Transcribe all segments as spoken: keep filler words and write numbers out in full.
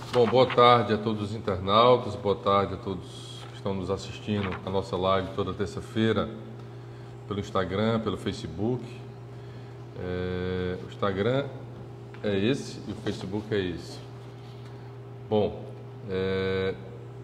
Bom, boa tarde a todos os internautas, boa tarde a todos que estão nos assistindo à nossa live toda terça-feira pelo Instagram, pelo Facebook. É, o Instagram é esse e o Facebook é esse. Bom, é,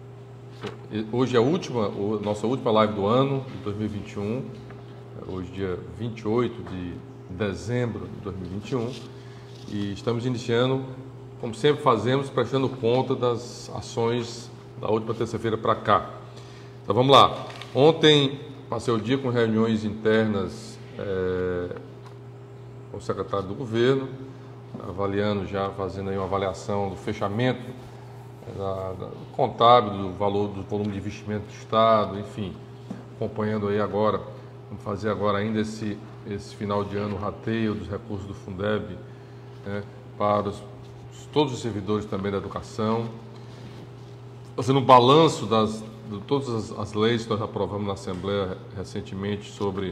hoje é a última, a nossa última live do ano, de dois mil e vinte e um, hoje dia vinte e oito de dezembro de dois mil e vinte e um, e estamos iniciando, como sempre fazemos, prestando conta das ações da última terça-feira para cá. Então vamos lá. Ontem passei o dia com reuniões internas é, com o secretário do governo, avaliando já, fazendo aí uma avaliação do fechamento da, da, do contábil, do valor, do volume de investimento do Estado, enfim, acompanhando aí agora, vamos fazer agora ainda esse, esse final de ano o rateio dos recursos do Fundeb, né, para os todos os servidores também da educação, fazendo um balanço das, de todas as, as leis que nós aprovamos na Assembleia recentemente sobre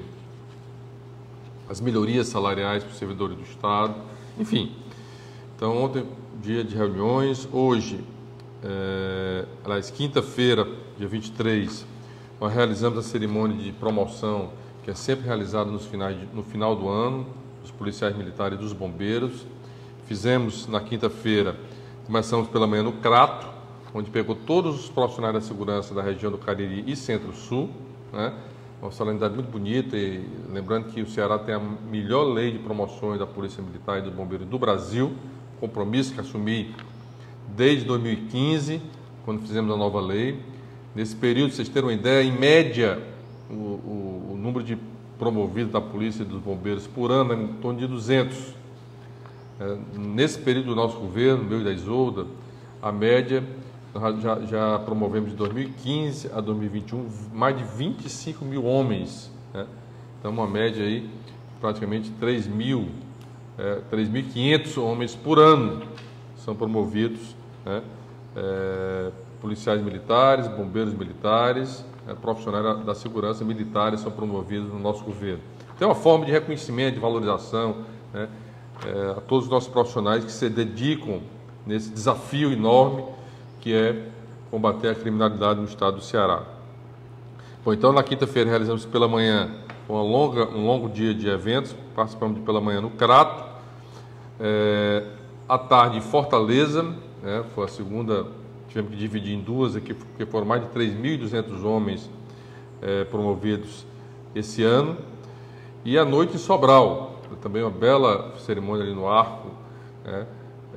as melhorias salariais para os servidores do Estado, enfim. Então, ontem, dia de reuniões, hoje, é, aliás, quinta-feira, dia vinte e três, nós realizamos a cerimônia de promoção, que é sempre realizada nos finais de, no final do ano, dos policiais militares e dos bombeiros. Fizemos na quinta-feira, começamos pela manhã no Crato, onde pegou todos os profissionais da segurança da região do Cariri e Centro-Sul, né? Uma solenidade muito bonita, e lembrando que o Ceará tem a melhor lei de promoções da Polícia Militar e dos Bombeiros do Brasil, compromisso que assumi desde dois mil e quinze, quando fizemos a nova lei. Nesse período, vocês terem uma ideia, em média, o, o, o número de promovidos da Polícia e dos Bombeiros por ano é em torno de duzentos. É, nesse período do nosso governo, meu e da Isolda, a média, nós já, já promovemos de dois mil e quinze a dois mil e vinte e um mais de vinte e cinco mil homens, né? Então, uma média aí, praticamente três mil, é, três mil e quinhentos homens por ano são promovidos, né? É, policiais militares, bombeiros militares, é, profissionais da, da segurança militares são promovidos no nosso governo. Então, é uma forma de reconhecimento, de valorização, né? É, a todos os nossos profissionais que se dedicam nesse desafio enorme que é combater a criminalidade no estado do Ceará. Bom, então na quinta-feira realizamos pela manhã uma longa, um longo dia de eventos, participamos de pela manhã no Crato, é, à tarde em Fortaleza, né, foi a segunda, tivemos que dividir em duas aqui, porque foram mais de três mil e duzentos homens é, promovidos esse ano, e à noite em Sobral, também uma bela cerimônia ali no Arco, né,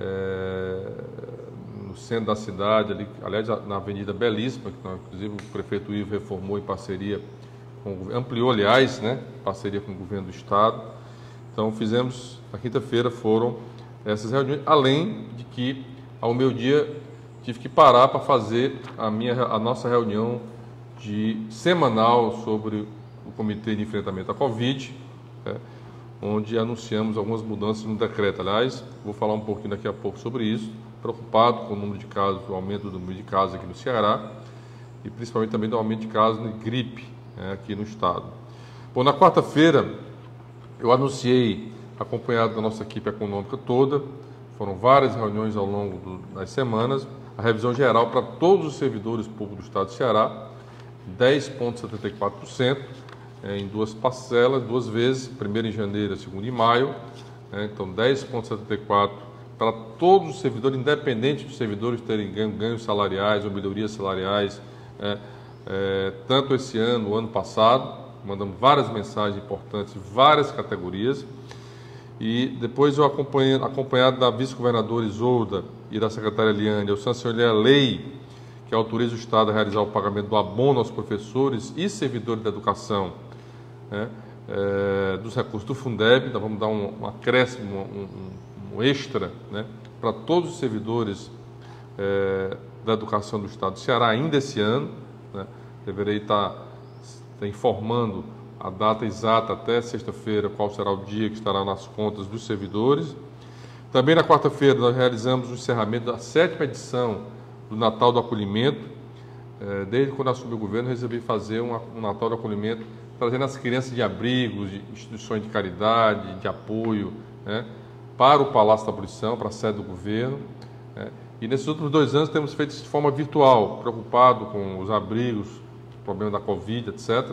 é, no centro da cidade, ali, aliás, na Avenida Belíssima, que nós, inclusive o prefeito Ivo reformou em parceria com o governo, ampliou, aliás, né, parceria com o governo do Estado. Então, fizemos, na quinta-feira foram essas reuniões, além de que, ao meio-dia, tive que parar para fazer a, minha, a nossa reunião de, semanal sobre o Comitê de Enfrentamento à Covid, né, onde anunciamos algumas mudanças no decreto. Aliás, vou falar um pouquinho daqui a pouco sobre isso, preocupado com o número de casos, o aumento do número de casos aqui no Ceará, e principalmente também do aumento de casos de gripe, né, aqui no estado. Bom, na quarta-feira, eu anunciei, acompanhado da nossa equipe econômica toda, foram várias reuniões ao longo do, das semanas, a revisão geral para todos os servidores públicos do estado do Ceará, dez vírgula setenta e quatro por cento, É, em duas parcelas, duas vezes, primeiro em janeiro e segundo em maio, né, então dez vírgula setenta e quatro por cento para todos os servidores, independente dos servidores terem ganho, ganhos salariais ou melhorias salariais, é, é, tanto esse ano, o ano passado, mandamos várias mensagens importantes, várias categorias, e depois eu acompanhei, acompanhado da vice-governadora Isolda e da secretária Eliane, eu sancionei a lei que autoriza o Estado a realizar o pagamento do abono aos professores e servidores da educação, né, é, dos recursos do Fundeb. Nós vamos dar um, um acréscimo, um, um, um extra, né, para todos os servidores é, da educação do Estado do Ceará ainda esse ano, né. Deverei estar, estar informando a data exata até sexta-feira, qual será o dia que estará nas contas dos servidores. Também na quarta-feira nós realizamos o encerramento da sétima edição do Natal do Acolhimento. É, desde quando assumi o governo, resolvi fazer um, um Natal do Acolhimento, trazendo as crianças de abrigos, de instituições de caridade, de apoio, né, para o Palácio da Abolição, para a sede do governo, né, E nesses últimos dois anos temos feito isso de forma virtual, preocupado com os abrigos, problema da Covid, etcétera.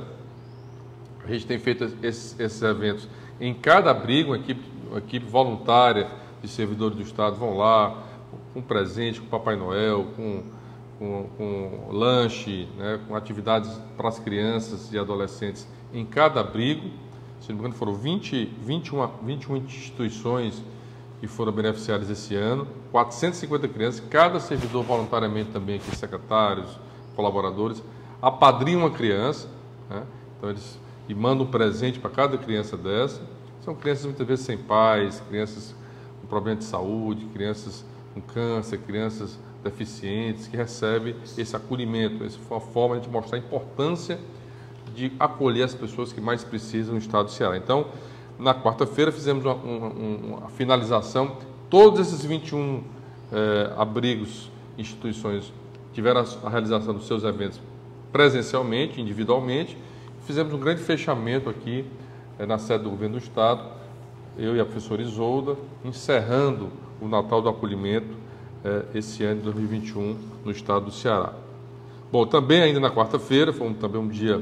A gente tem feito esses, esses eventos em cada abrigo, uma equipe, uma equipe voluntária de servidores do Estado vão lá, com presente, com Papai Noel, com, com, com lanche, né, com atividades para as crianças e adolescentes em cada abrigo. Se não me engano, foram vinte, vinte e uma, vinte e uma instituições que foram beneficiadas esse ano, quatrocentas e cinquenta crianças, cada servidor voluntariamente também, aqui, secretários, colaboradores, apadrinham uma criança, né? Então eles e mandam um presente para cada criança dessa. São crianças muitas vezes sem pais, crianças com problema de saúde, crianças com câncer, crianças deficientes, que recebem esse acolhimento. Essa foi uma forma de mostrar a importância de acolher as pessoas que mais precisam no estado do Ceará. Então, na quarta-feira fizemos uma, uma, uma finalização. Todos esses vinte e um eh, abrigos, instituições, tiveram a, a realização dos seus eventos presencialmente, individualmente. Fizemos um grande fechamento aqui eh, na sede do Governo do Estado, eu e a professora Isolda, encerrando o Natal do Acolhimento eh, esse ano de dois mil e vinte e um no estado do Ceará. Bom, também ainda na quarta-feira, foi um, também um dia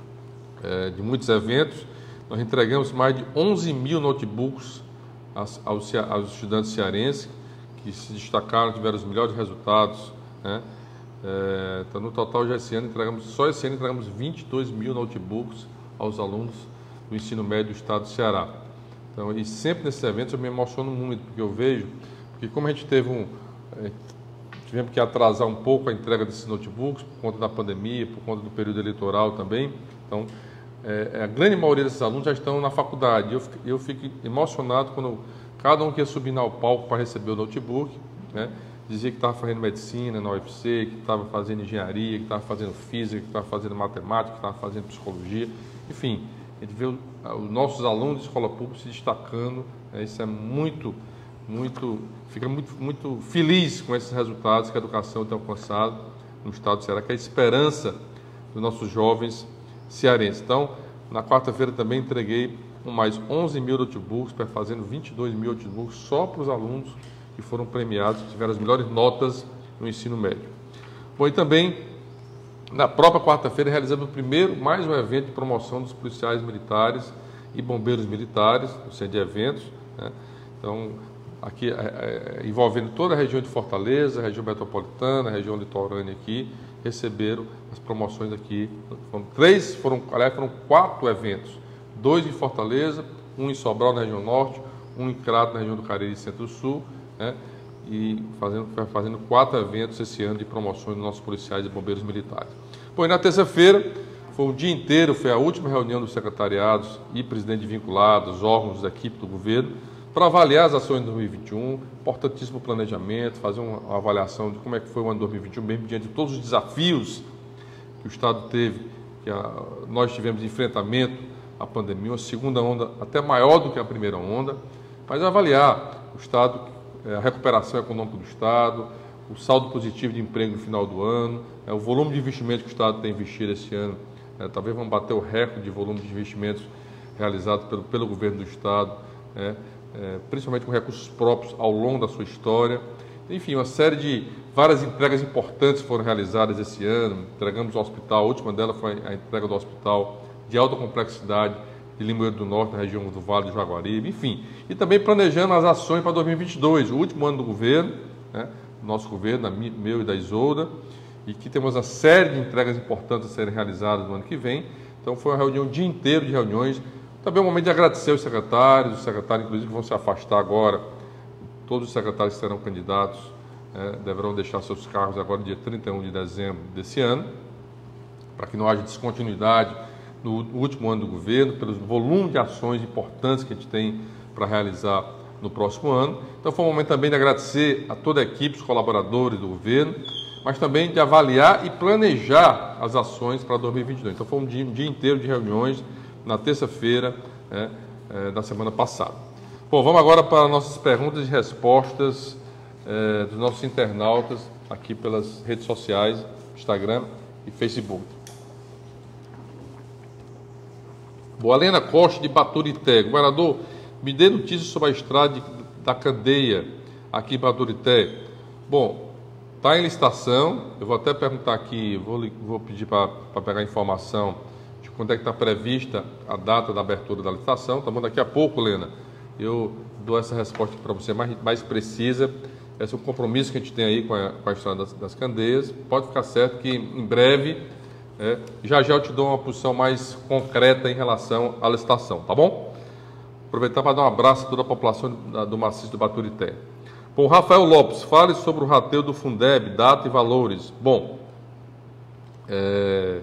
eh, de muitos eventos. Nós entregamos mais de onze mil notebooks aos, aos, aos estudantes cearenses, que se destacaram, tiveram os melhores resultados, né? É, então, no total, já esse ano, entregamos, só esse ano entregamos vinte e dois mil notebooks aos alunos do ensino médio do estado do Ceará. Então, e sempre nesses eventos eu me emociono muito, porque eu vejo, porque como a gente teve um, é, tivemos que atrasar um pouco a entrega desses notebooks, por conta da pandemia, por conta do período eleitoral também, então, é, a grande maioria desses alunos já estão na faculdade. Eu, eu fico emocionado quando cada um que ia subir ao palco para receber o notebook, né? Dizia que estava fazendo medicina na U F C, que estava fazendo engenharia, que estava fazendo física, que estava fazendo matemática, que estava fazendo psicologia. Enfim, a gente vê os nossos alunos de escola pública se destacando. Né? Isso é muito, muito, fica muito, muito feliz com esses resultados que a educação tem alcançado no estado do Ceará, que é a esperança dos nossos jovens cearenses. Então, na quarta-feira também entreguei mais onze mil notebooks, fazendo vinte e dois mil notebooks só para os alunos que foram premiados, que tiveram as melhores notas no ensino médio. Bom, e também, na própria quarta-feira, realizamos o primeiro, mais um evento de promoção dos policiais militares e bombeiros militares, no centro de eventos, né? Então, aqui, é, é, envolvendo toda a região de Fortaleza, a região metropolitana, a região litorânea aqui, receberam as promoções aqui. Foram três, foram, aliás, foram quatro eventos, dois em Fortaleza, um em Sobral, na região norte, um em Crato, na região do Cariri e Centro-Sul, né? E fazendo, fazendo quatro eventos esse ano de promoções dos nossos policiais e bombeiros militares. Bom, e na terça-feira, foi o dia inteiro, foi a última reunião dos secretariados e presidentes vinculados, órgãos da equipe do governo, para avaliar as ações de dois mil e vinte e um, importantíssimo planejamento, fazer uma, uma avaliação de como é que foi o ano de dois mil e vinte e um, mesmo diante de todos os desafios que o Estado teve, que a, nós tivemos de enfrentamento à pandemia, uma segunda onda até maior do que a primeira onda, mas avaliar o Estado, a recuperação econômica do Estado, o saldo positivo de emprego no final do ano, é, o volume de investimento que o Estado tem investido esse ano, é, talvez vamos bater o recorde de volume de investimentos realizados pelo, pelo governo do Estado, é, é, principalmente com recursos próprios ao longo da sua história. Enfim, uma série de várias entregas importantes foram realizadas esse ano. Entregamos o hospital, a última delas foi a entrega do hospital de alta complexidade de Limoeiro do Norte, na região do Vale do Jaguaribe, enfim. E também planejando as ações para dois mil e vinte e dois, o último ano do governo, né, do nosso governo, meu e da Isolda, e que temos uma série de entregas importantes a serem realizadas no ano que vem. Então foi uma reunião, um dia inteiro de reuniões. Também é um momento de agradecer os secretários, os secretários, inclusive, que vão se afastar agora. Todos os secretários que serão candidatos né, deverão deixar seus cargos agora no dia trinta e um de dezembro desse ano, para que não haja descontinuidade no último ano do governo, pelo volume de ações importantes que a gente tem para realizar no próximo ano. Então foi um momento também de agradecer a toda a equipe, os colaboradores do governo, mas também de avaliar e planejar as ações para dois mil e vinte e dois. Então foi um dia, um dia inteiro de reuniões na terça-feira né, é, da semana passada. Bom, vamos agora para nossas perguntas e respostas é, dos nossos internautas aqui pelas redes sociais, Instagram e Facebook. Boa, Helena Costa, de Baturité. Governador, me dê notícias sobre a estrada de, da Candeia, aqui em Baturité. Bom, está em licitação. Eu vou até perguntar aqui, vou, vou pedir para pegar a informação de quando é que está prevista a data da abertura da licitação. Tá bom? Daqui a pouco, Lena, eu dou essa resposta para você mais, mais precisa. Esse é o compromisso que a gente tem aí com a, com a história das, das Candeias. Pode ficar certo que em breve, é, já já eu te dou uma posição mais concreta em relação à licitação, tá bom? Aproveitar para dar um abraço a toda a população do, do maciço do Baturité. Bom, Rafael Lopes, fale sobre o rateio do Fundeb, data e valores. Bom, é...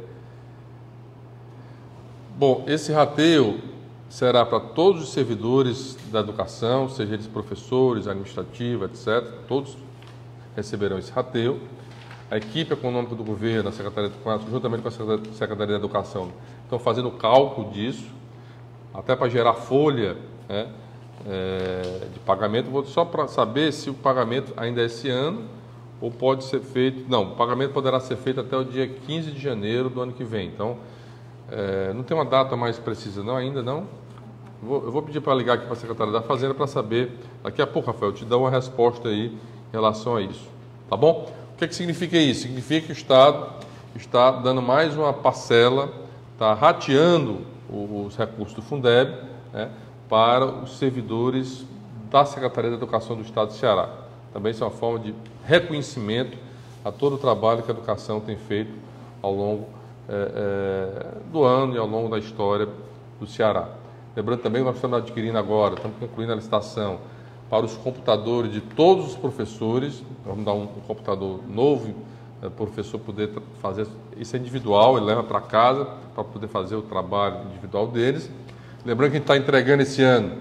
Bom, esse rateio será para todos os servidores da educação, seja eles professores, administrativos, etcétera. Todos receberão esse rateio. A equipe econômica do governo, a Secretaria de Educação, juntamente com a Secretaria de Educação, estão fazendo o cálculo disso, até para gerar folha, né, é, de pagamento. Vou só para saber se o pagamento ainda é esse ano ou pode ser feito. Não, o pagamento poderá ser feito até o dia quinze de janeiro do ano que vem. Então, é, não tem uma data mais precisa, não, ainda não. Vou, eu vou pedir para ligar aqui para a Secretaria da Fazenda para saber. Daqui a pouco, Rafael, eu te dou uma resposta aí em relação a isso. Tá bom? O que, que significa isso? Significa que o Estado está dando mais uma parcela, está rateando os recursos do Fundeb, né, para os servidores da Secretaria da Educação do Estado do Ceará. Também isso é uma forma de reconhecimento a todo o trabalho que a educação tem feito ao longo é, é, do ano e ao longo da história do Ceará. Lembrando também que nós estamos adquirindo agora, estamos concluindo a licitação para os computadores de todos os professores. Vamos dar um, um computador novo para o professor poder fazer isso, é individual, ele leva para casa para poder fazer o trabalho individual deles. Lembrando que a gente está entregando esse ano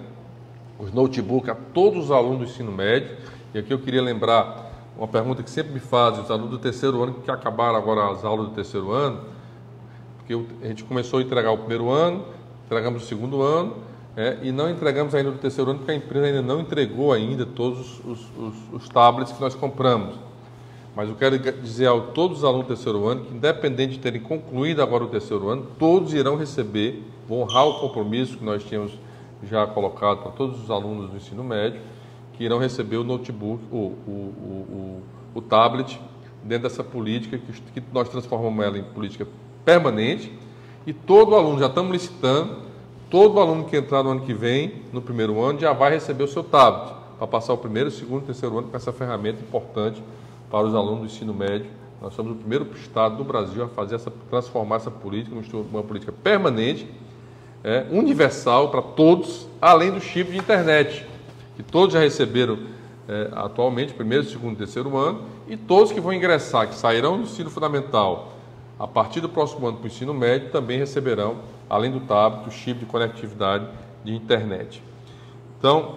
os notebooks a todos os alunos do ensino médio. E aqui eu queria lembrar uma pergunta que sempre me fazem os alunos do terceiro ano, que acabaram agora as aulas do terceiro ano, porque a gente começou a entregar o primeiro ano, entregamos o segundo ano, é, e não entregamos ainda do terceiro ano, porque a empresa ainda não entregou ainda todos os, os, os tablets que nós compramos. Mas eu quero dizer a todos os alunos do terceiro ano que, independente de terem concluído agora o terceiro ano, todos irão receber, vão honrar o compromisso que nós tínhamos já colocado para todos os alunos do ensino médio, que irão receber o notebook, o, o, o, o, o tablet, dentro dessa política, que, que nós transformamos ela em política permanente, e todo aluno, já estamos licitando, todo aluno que entrar no ano que vem, no primeiro ano, já vai receber o seu tablet, para passar o primeiro, segundo e terceiro ano com essa ferramenta importante para os alunos do ensino médio. Nós somos o primeiro estado do Brasil a fazer essa, transformar essa política numa política permanente, é, universal para todos, além do chip de internet, que todos já receberam é, atualmente, primeiro, segundo e terceiro ano, e todos que vão ingressar, que sairão do ensino fundamental a partir do próximo ano para o ensino médio, também receberão, além do tablet, o chip de conectividade de internet. Então,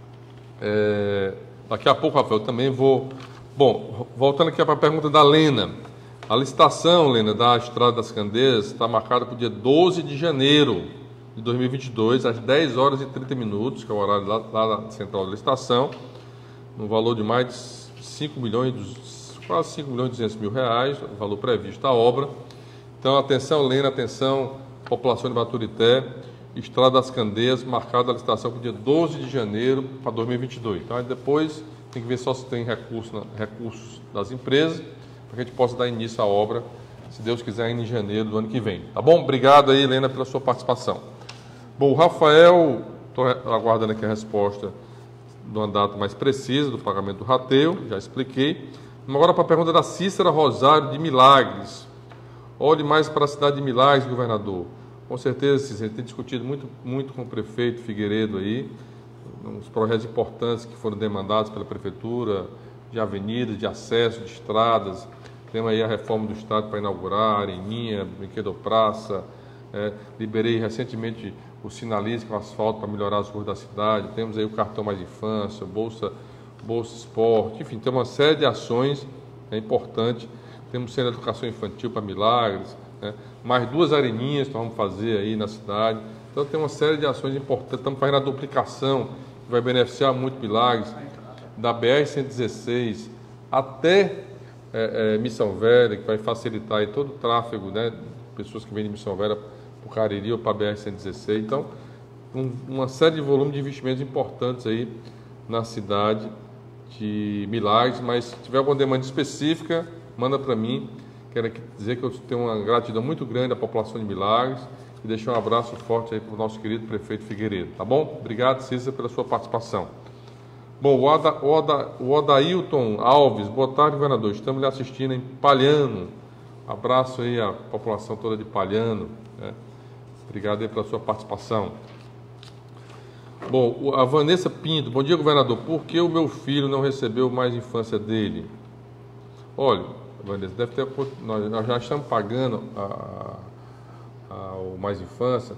é, daqui a pouco, Rafael, eu também vou... Bom, voltando aqui para a pergunta da Lena. A licitação, Lena, da Estrada das Candeias está marcada para o dia doze de janeiro de dois mil e vinte e dois, às dez horas e trinta minutos, que é o horário lá, lá na central da licitação, no valor de mais de cinco milhões, quase cinco milhões e duzentos mil reais, o valor previsto da obra. Então, atenção, Lena, atenção, população de Baturité, Estrada das Candeias, marcada a licitação para o dia doze de janeiro para dois mil e vinte e dois. Então, aí depois tem que ver só se tem recurso, recursos das empresas, para que a gente possa dar início à obra, se Deus quiser, ainda em janeiro do ano que vem. Tá bom? Obrigado aí, Helena, pela sua participação. Bom, o Rafael, estou aguardando aqui a resposta de uma data mais precisa do pagamento do rateio, já expliquei. Agora para a pergunta da Cícera Rosário de Milagres. Olhe mais para a cidade de Milagres, governador. Com certeza, Cícera, a gente tem discutido muito, muito com o prefeito Figueiredo aí, uns projetos importantes que foram demandados pela prefeitura, de avenidas, de acesso, de estradas. Temos aí a reforma do estado para inaugurar, Areninha, Brinquedo Praça. É, liberei recentemente o sinalize com asfalto para melhorar as ruas da cidade. Temos aí o cartão Mais Infância, Bolsa, Bolsa Esporte, enfim, tem uma série de ações, é importante. Temos centro de educação infantil para Milagres, né? Mais duas areninhas que nós vamos fazer aí na cidade. Então tem uma série de ações importantes. Estamos fazendo a duplicação, que vai beneficiar muito Milagres, da B R cento e dezesseis até é, é, Missão Velha, que vai facilitar aí todo o tráfego, né? Pessoas que vêm de Missão Velha para o Cariri ou para a B R cento e dezesseis. Então, um, uma série de volume de investimentos importantes aí na cidade de Milagres, mas se tiver alguma demanda específica, manda para mim. Quero dizer que eu tenho uma gratidão muito grande à população de Milagres e deixar um abraço forte aí para o nosso querido prefeito Figueiredo, tá bom? Obrigado, Cícera, pela sua participação. Bom, o, Oda, Oda, o Odailton Alves, boa tarde, governador. Estamos lhe assistindo em Palhano. Abraço aí à população toda de Palhano, né? Obrigado aí pela sua participação. Bom, a Vanessa Pinto, bom dia, governador. Por que o meu filho não recebeu mais infância dele? Olha, Vanessa, deve ter, nós, nós já estamos pagando a, a, o mais infância,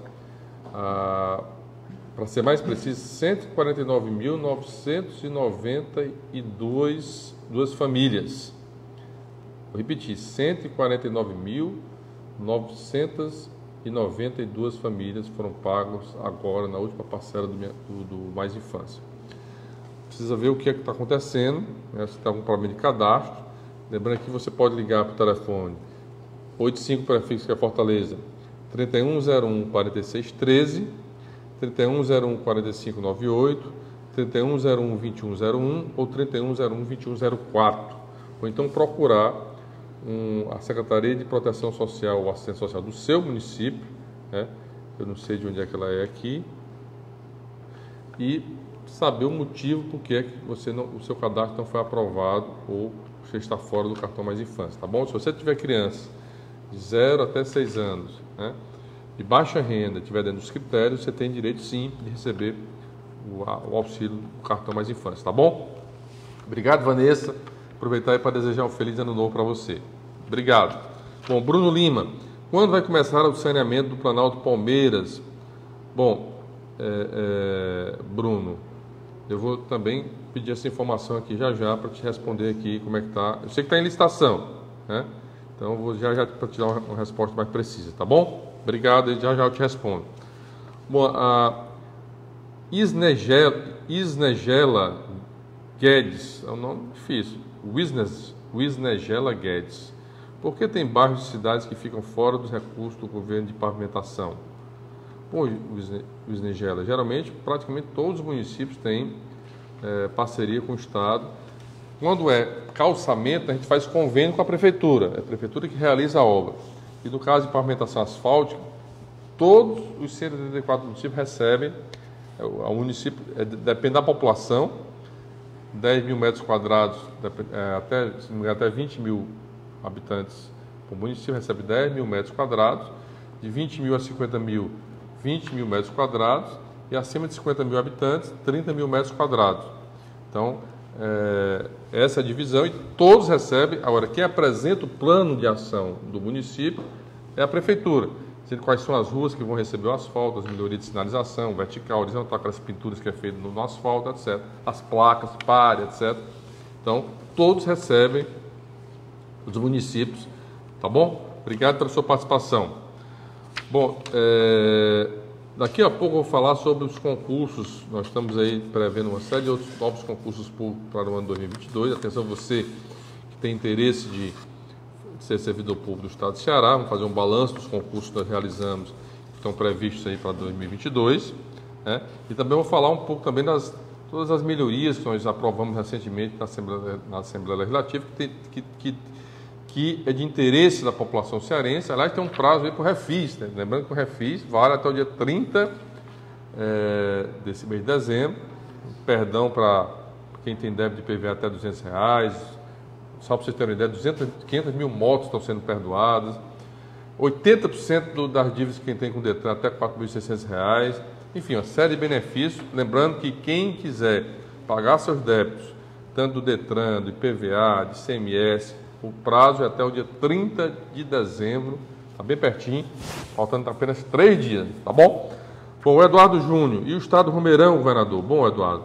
para ser mais preciso, cento e quarenta e nove mil novecentos e noventa e duas famílias. Vou repetir, cento e quarenta e nove mil novecentos e noventa e duas famílias foram pagas agora na última parcela do, do, do Mais Infância. Precisa ver o que é que está acontecendo, né, se tem algum problema de cadastro. Lembrando que você pode ligar para o telefone oitenta e cinco prefixo, que é Fortaleza, trinta e um zero um, quarenta e seis treze, trinta e um zero um, quarenta e cinco noventa e oito, trinta e um zero um, vinte e um zero um ou trinta e um zero um, vinte e um zero quatro. Ou então procurar um, a Secretaria de Proteção Social ou Assistência Social do seu município, né? Eu não sei de onde é que ela é aqui, e saber o motivo por que é que você não, o seu cadastro não foi aprovado ou você está fora do cartão Mais Infância, tá bom? Se você tiver criança de zero até seis anos, né, de baixa renda, estiver dentro dos critérios, você tem direito sim de receber o, o auxílio do cartão Mais Infância, tá bom? Obrigado, Vanessa. Aproveitar aí para desejar um feliz ano novo para você. Obrigado. Bom, Bruno Lima, quando vai começar o saneamento do Planalto Palmeiras? Bom, é, é, Bruno, eu vou também pedir essa informação aqui já já para te responder aqui como é que está. Eu sei que está em licitação, né? Então eu vou já já para te dar uma, uma resposta mais precisa, tá bom? Obrigado, e já já eu te respondo. Bom, a Isnegela, Isnegela Guedes, é um nome difícil, Wisnes, Wisnegela Guedes. Por que tem bairros e cidades que ficam fora dos recursos do governo de pavimentação? Bom, Wisnegela, geralmente, praticamente todos os municípios têm é, parceria com o Estado. Quando é calçamento, a gente faz convênio com a Prefeitura, é a Prefeitura que realiza a obra. E no caso de pavimentação asfáltica, todos os cento e oitenta e quatro municípios recebem, o município, é, depende da população, dez mil metros quadrados, é, até, se não me engano, até vinte mil habitantes, o município recebe dez mil metros quadrados, de vinte mil a cinquenta mil, vinte mil metros quadrados, e acima de cinquenta mil habitantes, trinta mil metros quadrados. Então, é, essa é a divisão e todos recebem. Agora, quem apresenta o plano de ação do município é a Prefeitura, dizendo quais são as ruas que vão receber o asfalto, as melhorias de sinalização, vertical, dizendo aquelas pinturas que é feito no, no asfalto, etcétera. As placas, pare, etcétera. Então, todos recebem, os municípios, tá bom? Obrigado pela sua participação. Bom, é, daqui a pouco eu vou falar sobre os concursos. Nós estamos aí prevendo uma série de outros novos concursos públicos para o ano dois mil e vinte e dois. Atenção, você que tem interesse de ser servidor público do Estado do Ceará, vamos fazer um balanço dos concursos que nós realizamos, que estão previstos aí para dois mil e vinte e dois, né? E também vou falar um pouco também das todas as melhorias que nós aprovamos recentemente na Assembleia, na Assembleia Legislativa, que, tem, que, que, que é de interesse da população cearense. Aliás, tem um prazo aí para o Refis, né? Lembrando que o Refis vale até o dia trinta é, desse mês de dezembro. Perdão para quem tem débito de I P V A até duzentos reais. Só para vocês terem uma ideia, duzentas, quinhentas mil motos estão sendo perdoadas, oitenta por cento do, das dívidas que quem tem com o Detran até quatro mil e seiscentos reais, enfim, uma série de benefícios. Lembrando que quem quiser pagar seus débitos, tanto do Detran, do I P V A, de I C M S, o prazo é até o dia trinta de dezembro, está bem pertinho, faltando apenas três dias, tá bom? Bom, o Eduardo Júnior, e o Estado Romeirão, governador? Bom, Eduardo,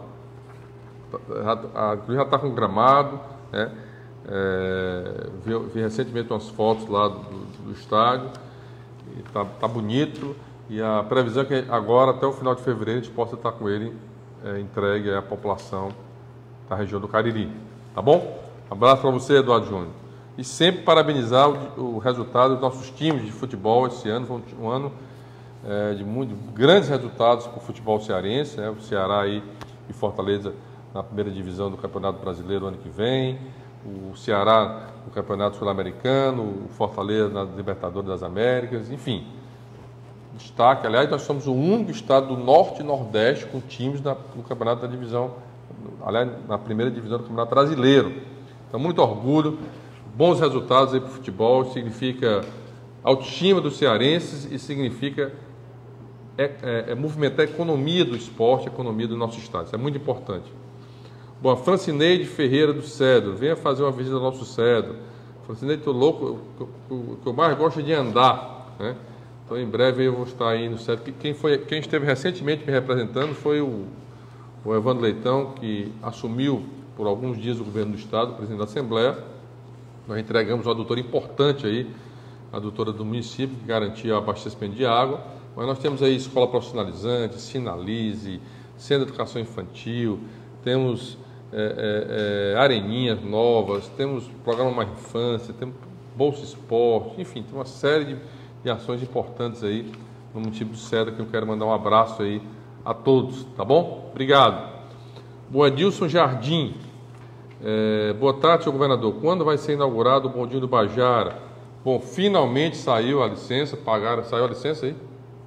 a cruz já está com gramado, né? É, vi, vi recentemente umas fotos lá do, do, do estádio, está tá bonito, e a previsão é que agora, até o final de fevereiro, a gente possa estar com ele é, entregue à população da região do Cariri, tá bom? Um abraço para você, Eduardo Júnior. E sempre parabenizar o, o resultado dos nossos times de futebol esse ano. Foi um, um ano é, de muito, grandes resultados para o futebol cearense, né? O Ceará aí e Fortaleza na primeira divisão do Campeonato Brasileiro ano que vem, o Ceará no Campeonato Sul-Americano, o Fortaleza na Libertadores das Américas, enfim. Destaque, aliás, nós somos o único estado do Norte e Nordeste com times na, no Campeonato da Divisão, aliás, na primeira divisão do Campeonato Brasileiro. Então, muito orgulho, bons resultados aí para o futebol, significa autoestima dos cearenses e significa é, é, é movimentar a economia do esporte, a economia do nosso estado. Isso é muito importante. Bom, a Francineide Ferreira do Cedro, venha fazer uma visita ao nosso Cedro. Francineide, estou louco, o que eu mais gosto é de andar, né? Então, em breve eu vou estar aí no Cedro. Quem, foi, quem esteve recentemente me representando foi o, o Evandro Leitão, que assumiu por alguns dias o governo do estado, o presidente da Assembleia. Nós entregamos uma adutora importante aí, a adutora do município, que garantia o abastecimento de água. Mas nós temos aí escola profissionalizante, Sinalize, Centro de Educação Infantil, temos é, é, é, areninhas novas, temos programa Mais Infância, temos Bolsa Esporte, enfim, tem uma série de, de ações importantes aí no município do Cedro, que eu quero mandar um abraço aí a todos, tá bom? Obrigado. Bom, Edilson Jardim, é, boa tarde, senhor governador. Quando vai ser inaugurado o bondinho do Bajara? Bom, finalmente saiu a licença, pagaram, saiu a licença aí?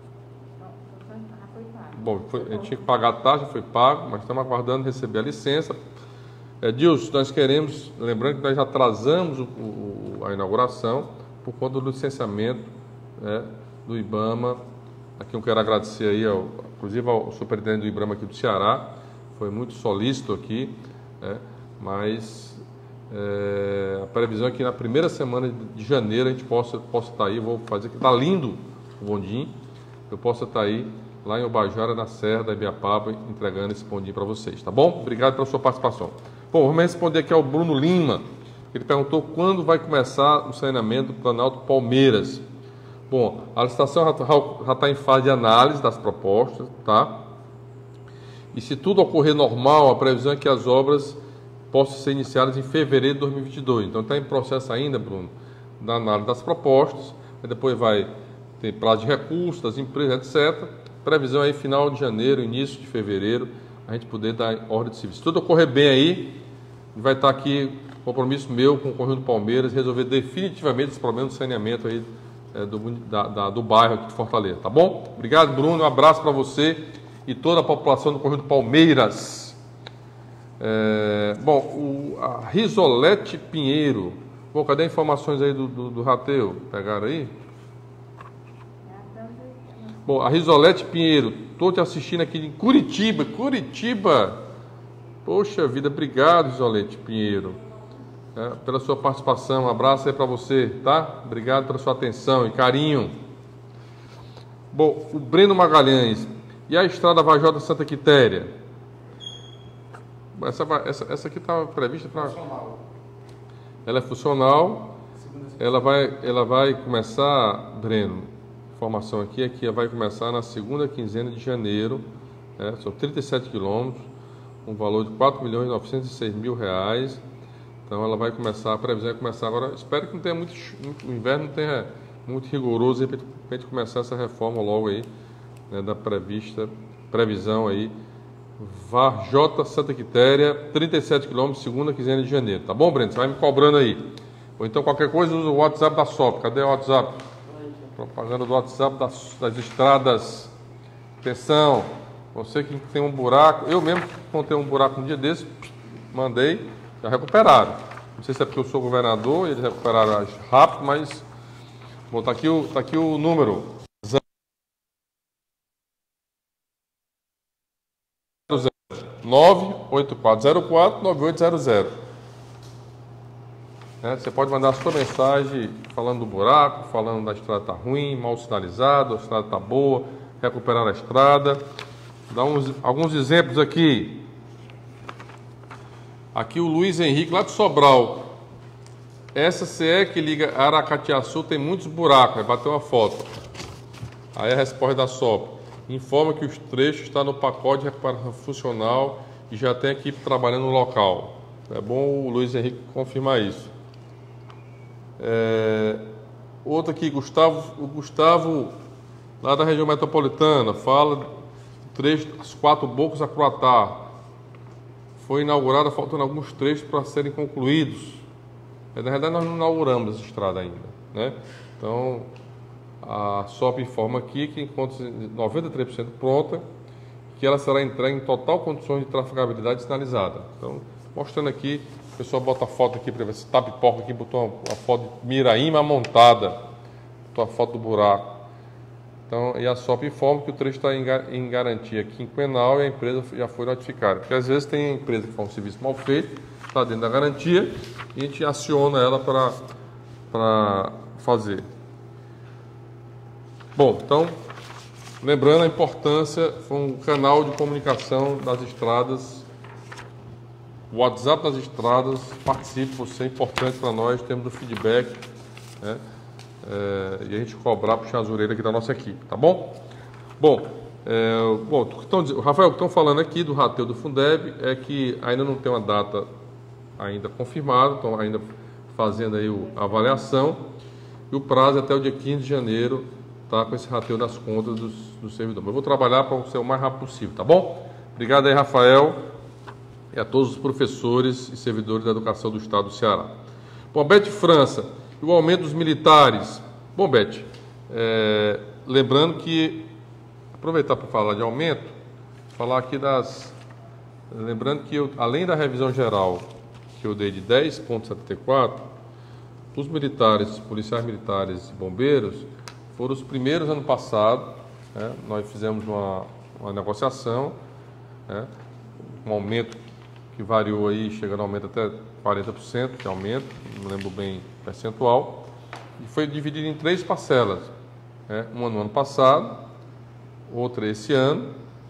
Bom, foi, a gente tinha que pagar a taxa, foi pago, mas estamos aguardando receber a licença. Edilson, nós queremos, lembrando que nós já atrasamos o, o, a inauguração por conta do licenciamento, né, do IBAMA. Aqui eu quero agradecer aí, ao, inclusive ao superintendente do IBAMA aqui do Ceará, foi muito solícito aqui, né, mas é, a previsão é que na primeira semana de janeiro a gente possa, possa estar aí, vou fazer que está lindo o bondinho, eu possa estar aí lá em Ubajara, na Serra da Ibiapaba, entregando esse bondinho para vocês, tá bom? Obrigado pela sua participação. Bom, vamos responder aqui ao Bruno Lima. Ele perguntou quando vai começar o saneamento do Planalto Palmeiras. Bom, a licitação já está em fase de análise das propostas, tá? E se tudo ocorrer normal, a previsão é que as obras possam ser iniciadas em fevereiro de dois mil e vinte e dois. Então está em processo ainda, Bruno, da análise das propostas, depois vai ter prazo de recursos das empresas, etcétera. Previsão aí final de janeiro, início de fevereiro, a gente poder dar ordem de serviço. Se tudo ocorrer bem aí, vai estar aqui compromisso meu com o Conjunto Palmeiras, resolver definitivamente esse problema do saneamento aí é, do, da, da, do bairro aqui de Fortaleza, tá bom? Obrigado, Bruno, um abraço para você e toda a população do Conjunto Palmeiras. É, bom, o, a Risolete Pinheiro, bom, cadê as informações aí do, do, do rateio? Pegaram aí? Bom, a Risolete Pinheiro, estou te assistindo aqui em Curitiba, Curitiba. Poxa vida, obrigado, Risolete Pinheiro, é, pela sua participação. Um abraço aí para você, tá? Obrigado pela sua atenção e carinho. Bom, o Breno Magalhães, e a estrada Vajota Santa Quitéria? Essa, essa, essa aqui estava prevista para... Ela é funcional, ela vai, ela vai começar, Breno, informação aqui é que vai começar na segunda quinzena de janeiro, né? São trinta e sete quilômetros, um valor de quatro milhões e novecentos e seis mil reais. Então ela vai começar, a previsão é começar agora. Espero que não tenha muito, o inverno não tenha muito rigoroso para a gente começar essa reforma logo aí, né, da prevista, previsão aí. Varjota Santa Quitéria, trinta e sete quilômetros, segunda quinzena de janeiro. Tá bom, Breno? Você vai me cobrando aí. Ou então qualquer coisa usa o WhatsApp da S O P. Cadê o WhatsApp? Propaganda do WhatsApp das, das estradas. Atenção, você que tem um buraco, eu mesmo contei um buraco um dia desse, mandei, já recuperaram. Não sei se é porque eu sou governador e eles recuperaram rápido, mas bom, tá aqui o, tá aqui o número. nove oito quatro zero quatro nove oito zero zero. É, você pode mandar a sua mensagem falando do buraco, falando da estrada está ruim, mal sinalizado, a estrada está boa, recuperar a estrada. Dá uns, alguns exemplos aqui. Aqui o Luiz Henrique, lá de Sobral. Essa C E que liga Aracatiaçu tem muitos buracos, vai bater uma foto. Aí a resposta da S O P. Informa que os trechos estão no pacote de recuperação funcional e já tem equipe trabalhando no local. É bom o Luiz Henrique confirmar isso. É, outro aqui, Gustavo, o Gustavo, lá da região metropolitana, fala do trecho dos Quatro Bocos a Croatá. foi inaugurada faltando alguns trechos para serem concluídos. Na verdade, nós não inauguramos essa estrada ainda, né? Então, a S O P informa aqui que encontra noventa e três por cento pronta, que ela será entregue em total condições de trafegabilidade sinalizada. Então, mostrando aqui, o pessoal bota a foto aqui para ver se tá pipoca aqui, botou a foto de Miraíma montada, botou a foto do buraco. Então, e a S O P informa que o trecho está em garantia quinquenal e a empresa já foi notificada. Porque às vezes tem empresa que faz um serviço mal feito, está dentro da garantia, e a gente aciona ela para para fazer. Bom, então, lembrando a importância, foi um canal de comunicação das estradas, o WhatsApp das estradas, participe, você é importante para nós, temos o feedback, né? É, e a gente cobrar, puxar as orelhas aqui da nossa equipe, tá bom? Bom, é, bom tão, Rafael, o que estão falando aqui do rateio do Fundeb é que ainda não tem uma data ainda confirmada, estão ainda fazendo aí o, a avaliação, e o prazo é até o dia quinze de janeiro, tá, com esse rateio das contas dos, dos servidores. Eu vou trabalhar para ser o mais rápido possível, tá bom? Obrigado aí, Rafael, e a todos os professores e servidores da educação do Estado do Ceará. Bom, Beth França, e o aumento dos militares. Bom, Beth, é, lembrando que, aproveitar para falar de aumento, falar aqui das... Lembrando que, eu, além da revisão geral que eu dei de dez vírgula setenta e quatro, os militares, policiais militares e bombeiros foram os primeiros ano passado, né, nós fizemos uma, uma negociação, né, um aumento que variou aí, chegando a aumento até quarenta por cento de aumento, não lembro bem percentual, e foi dividido em três parcelas, né, uma no ano passado, outra esse ano,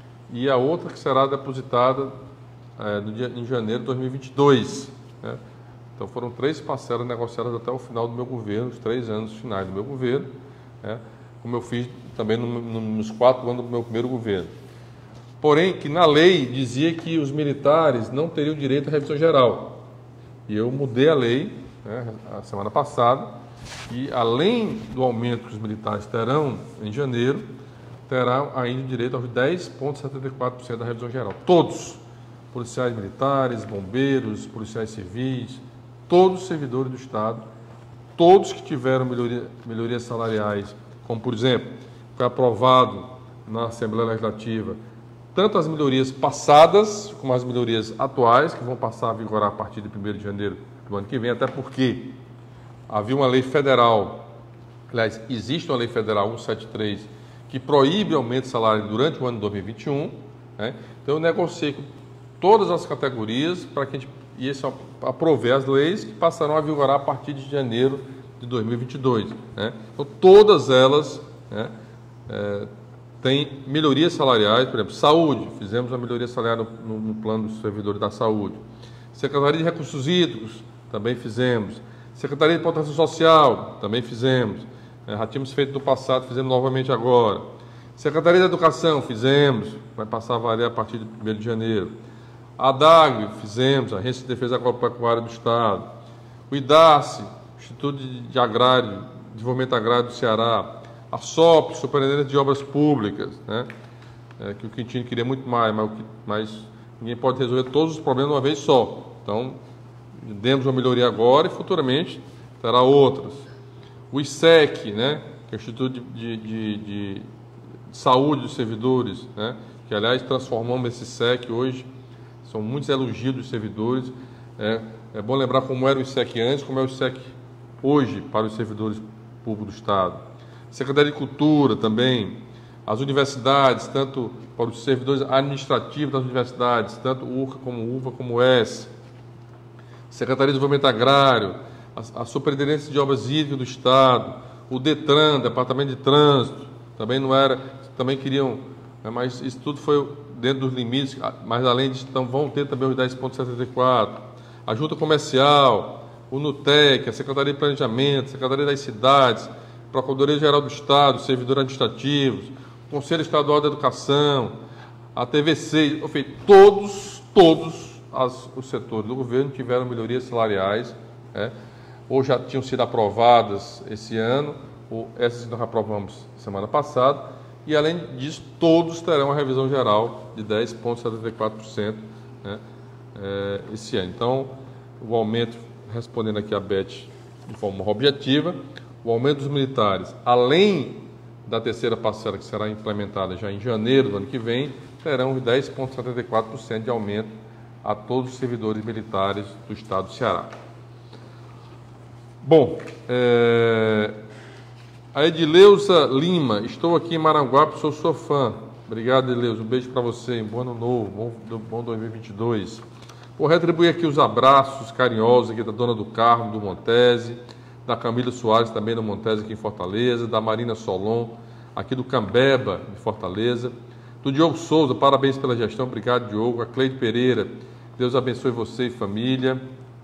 e a outra que será depositada é, no dia, em janeiro de dois mil e vinte e dois. Né? Então foram três parcelas negociadas até o final do meu governo, os três anos finais do meu governo, né, como eu fiz também no, no, nos quatro anos do meu primeiro governo. Porém, que na lei dizia que os militares não teriam direito à revisão geral. E eu mudei a lei, né, a semana passada, e além do aumento que os militares terão em janeiro, terão ainda direito aos dez vírgula setenta e quatro por cento da revisão geral. Todos, policiais militares, bombeiros, policiais civis, todos os servidores do Estado, todos que tiveram melhoria, melhorias salariais, como por exemplo, foi aprovado na Assembleia Legislativa, tanto as melhorias passadas, como as melhorias atuais, que vão passar a vigorar a partir de primeiro de janeiro do ano que vem, até porque havia uma lei federal, aliás, existe uma lei federal cento e setenta e três, que proíbe aumento de salário durante o ano de dois mil e vinte e um, né? Então eu negociei com todas as categorias para que a gente ia aprover as leis que passarão a vigorar a partir de janeiro de dois mil e vinte e dois. Né? Então todas elas, né, é, têm melhorias salariais, por exemplo, saúde, fizemos uma melhoria salarial no, no plano dos servidores da saúde. Secretaria de Recursos Hídricos, também fizemos. Secretaria de Proteção Social, também fizemos. É, já tínhamos feito no passado, fizemos novamente agora. Secretaria da Educação, fizemos, vai passar a valer a partir de primeiro de janeiro. A ADAG, fizemos, a Agência de Defesa Agropecuária do Estado. O IDACE, Instituto de Agrário, Desenvolvimento Agrário do Ceará. A S O P, Superintendente de Obras Públicas, né? É, que o Quintino queria muito mais, mas, mas ninguém pode resolver todos os problemas de uma vez só. Então, demos uma melhoria agora e futuramente terá outras. O I S E C, né? Que é o Instituto de, de, de, de Saúde dos Servidores, né? Que, aliás, transformamos esse I S E C hoje. São muitos elogios dos servidores. É, é bom lembrar como era o I S E C antes, como é o I S E C hoje para os servidores públicos do Estado. Secretaria de Cultura também, as universidades, tanto para os servidores administrativos das universidades, tanto U R C A como U V A como U S. Secretaria de Desenvolvimento Agrário, a, a Superintendência de Obras Hídricas do Estado, o DETRAN, Departamento de Trânsito, também não era, também queriam, né, mas isso tudo foi dentro dos limites, mas além disso então, vão ter também os dez vírgula setenta e quatro. A Junta Comercial, o NUTEC, a Secretaria de Planejamento, a Secretaria das Cidades, Procuradoria-Geral do Estado, servidores administrativos, o Conselho Estadual de Educação, a T V C, enfim, todos, todos as, os setores do governo tiveram melhorias salariais, né, ou já tinham sido aprovadas esse ano, ou essas nós aprovamos semana passada, e além disso, todos terão a revisão geral de dez vírgula setenta e quatro por cento, né, é, esse ano. Então, o aumento, respondendo aqui a Beth de forma objetiva, o aumento dos militares, além da terceira parcela que será implementada já em janeiro do ano que vem, terão dez vírgula setenta e quatro por cento de aumento a todos os servidores militares do estado do Ceará. Bom, é... a Edileuza Lima, estou aqui em Maranguape, sou sua fã. Obrigado, Edileuza, um beijo para você, um bom ano novo, bom, bom dois mil e vinte e dois. Vou retribuir aqui os abraços carinhosos aqui da dona do Carmo, do Montese, da Camila Soares, também do Montese aqui em Fortaleza, da Marina Solon, aqui do Cambeba, de Fortaleza, do Diogo Souza, parabéns pela gestão, obrigado, Diogo. A Cleide Pereira, Deus abençoe você e família.